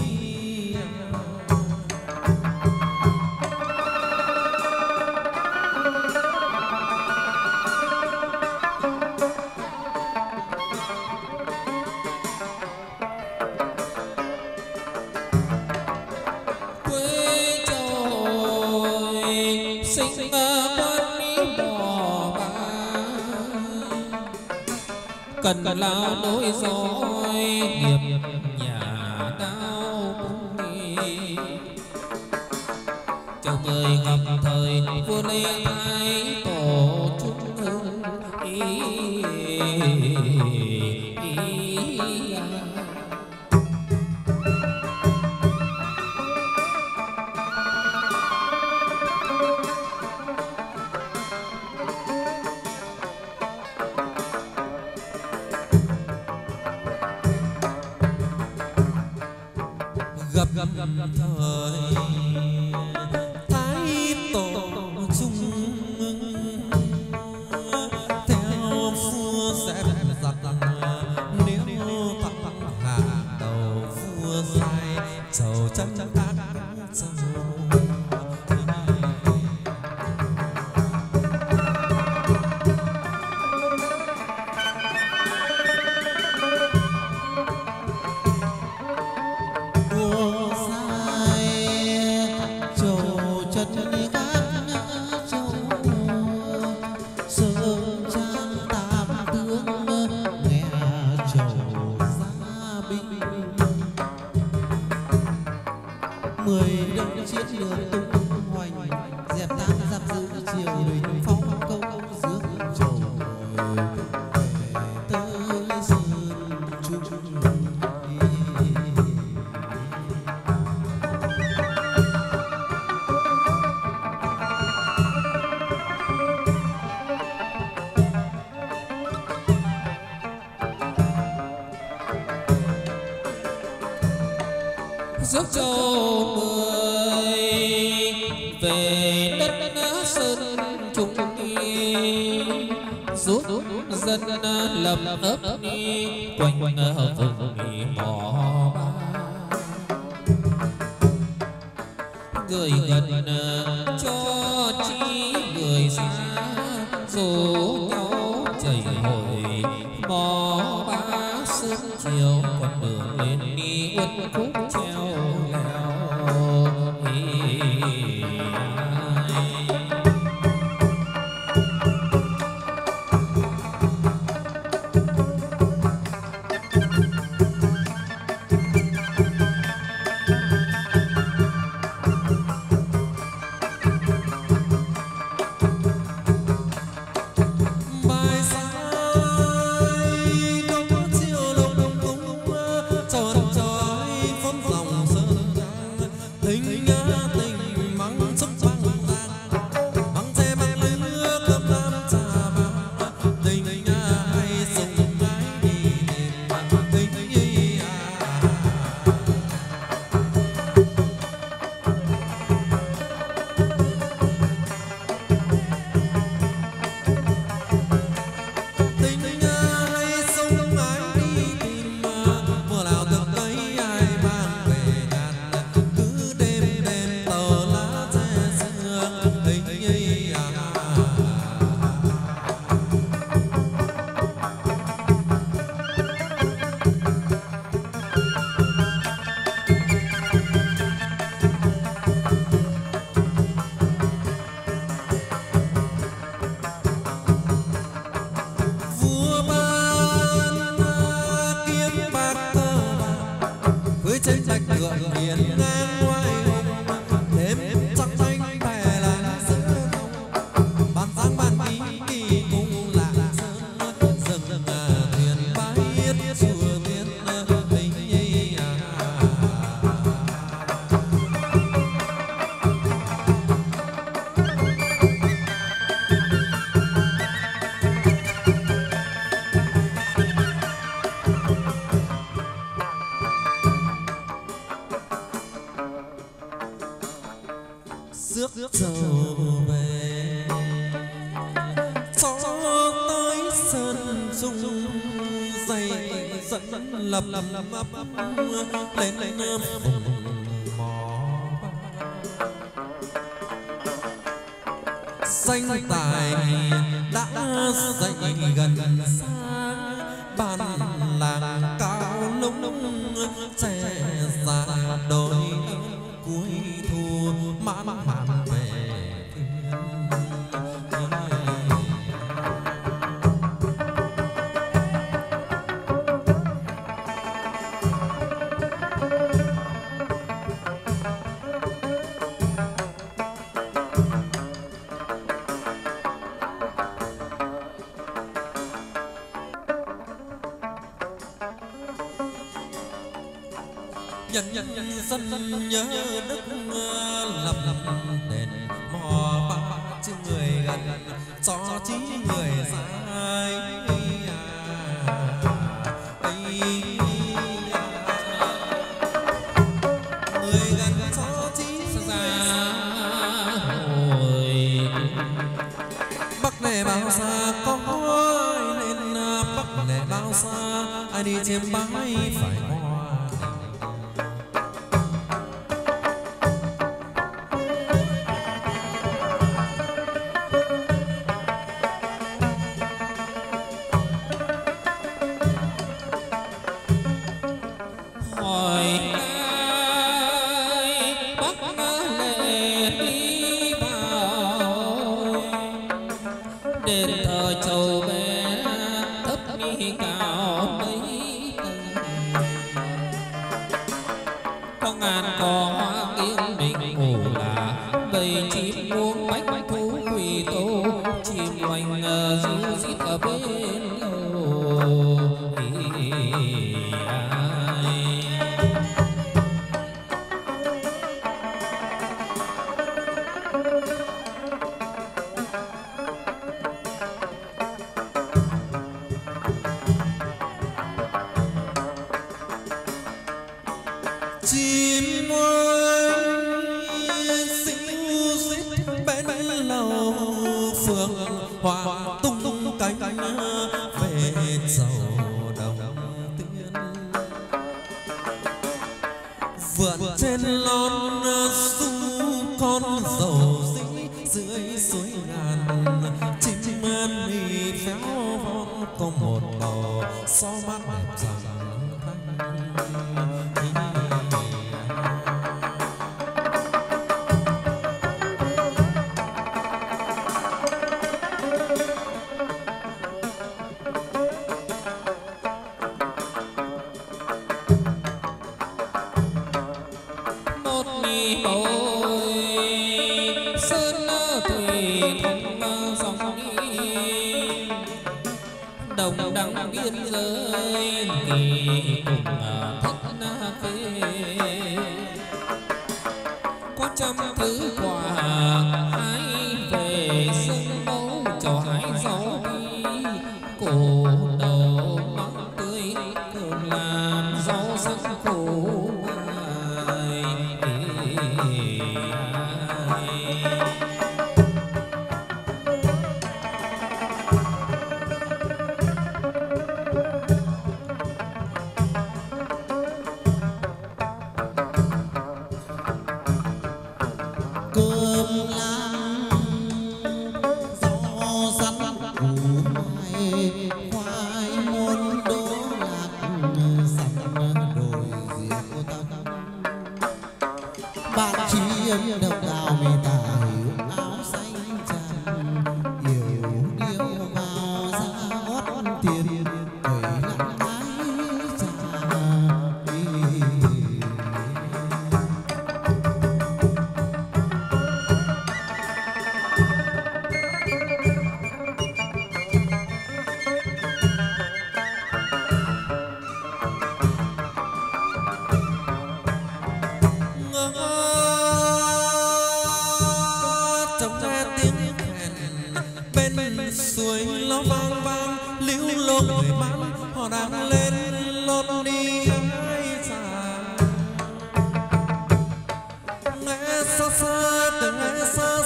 cần lao nối dõi nghiệp nhà đau đi chào người gặp thời vua lê thái tổ chúng hưng ý, ý, ý, à. gặp gặp gặp thời thái tổ chung theo vua sẽ giặc nếu thắng hạ đầu vua sai sầu chân ác sầu rước châu mười về đất sơn trung đi rút dân lập ấp đi quanh quanh ở vùng mỏ ba người gần cho chi người xa rủ nhau chảy hội mỏ ba sớm chiều con đường lên đi uất khúc treo leo. rước dâu về cho tới sơn dung dày dẫn lập lập lên lên vùng mò danh tài đã dậy gần xa bàn làng cao lũng che ra đôi cuối thu mãn mạn về nhân nhân nhân dân nhớ đức lập đền mò ba chứ người gần cho chí người sai người gần cho chí xa hồi bắc này bao xa có nên bắc này bao xa ai đi chiêm bái phải xa từng nghe xa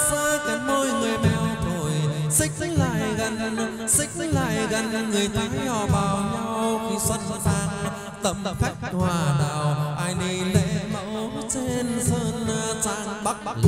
xích lại gần người thấy họ bảo nhau khi xuân sang tầm khách hòa đào ai đi lễ mẫu trên sơn trang bắc lệ.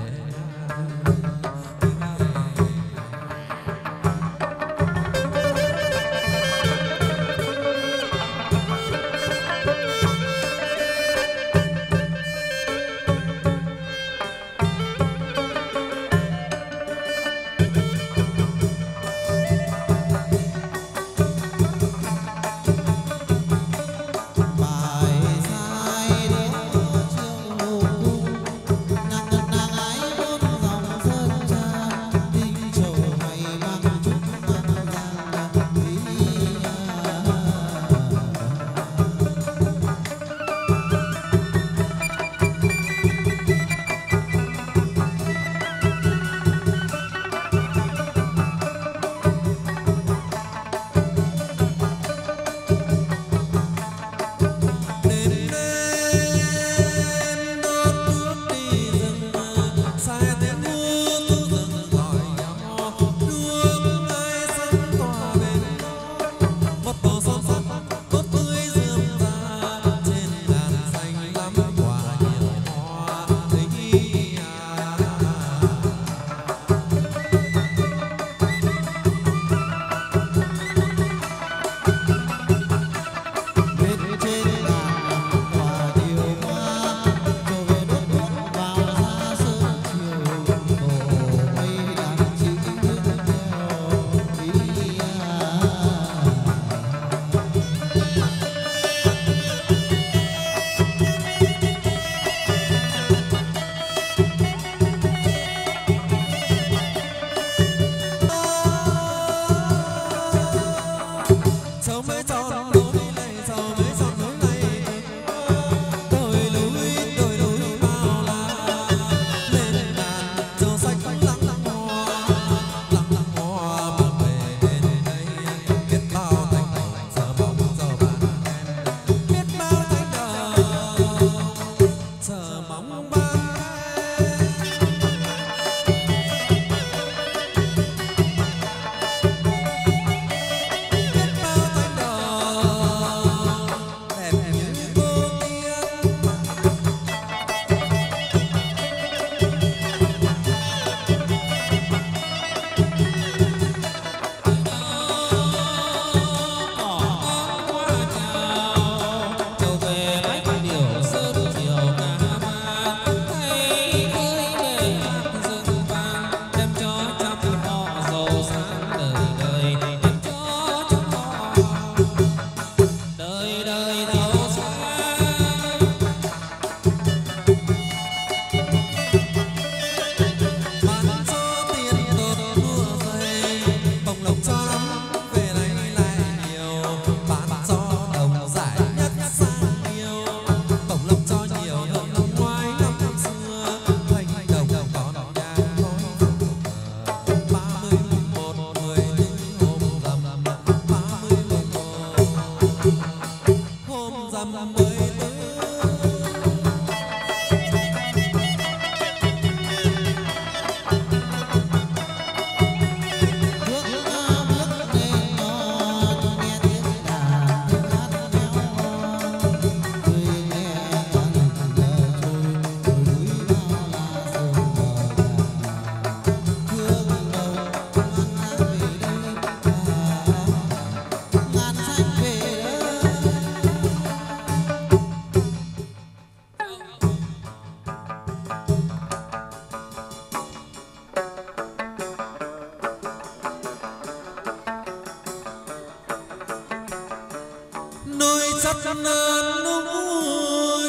núi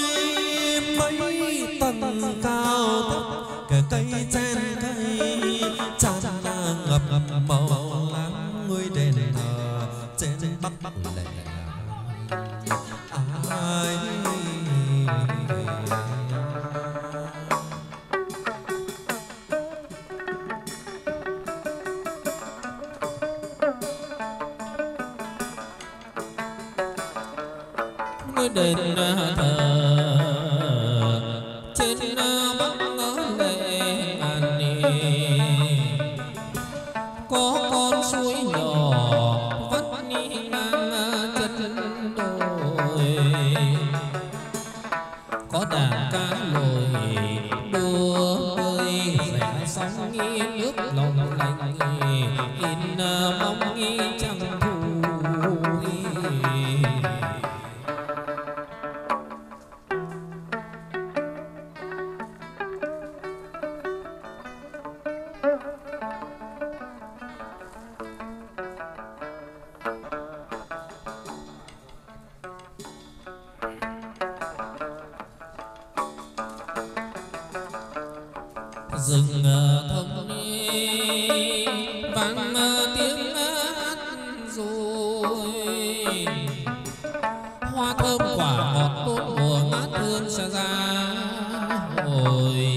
mấy tầng cao thấp, kẻ cây chen cây tràn ngập ngập màu láng người đền thờ trên bắc bắc lệ ai người đền thờ trên bắc lệ an có con suối nhỏ yên ước lòng lành in mong nghi chẳng thù. Rừng thông vang tiếng hát rồi, hoa thơm quả ngọt bốn mùa ngát hương xa ra hồi.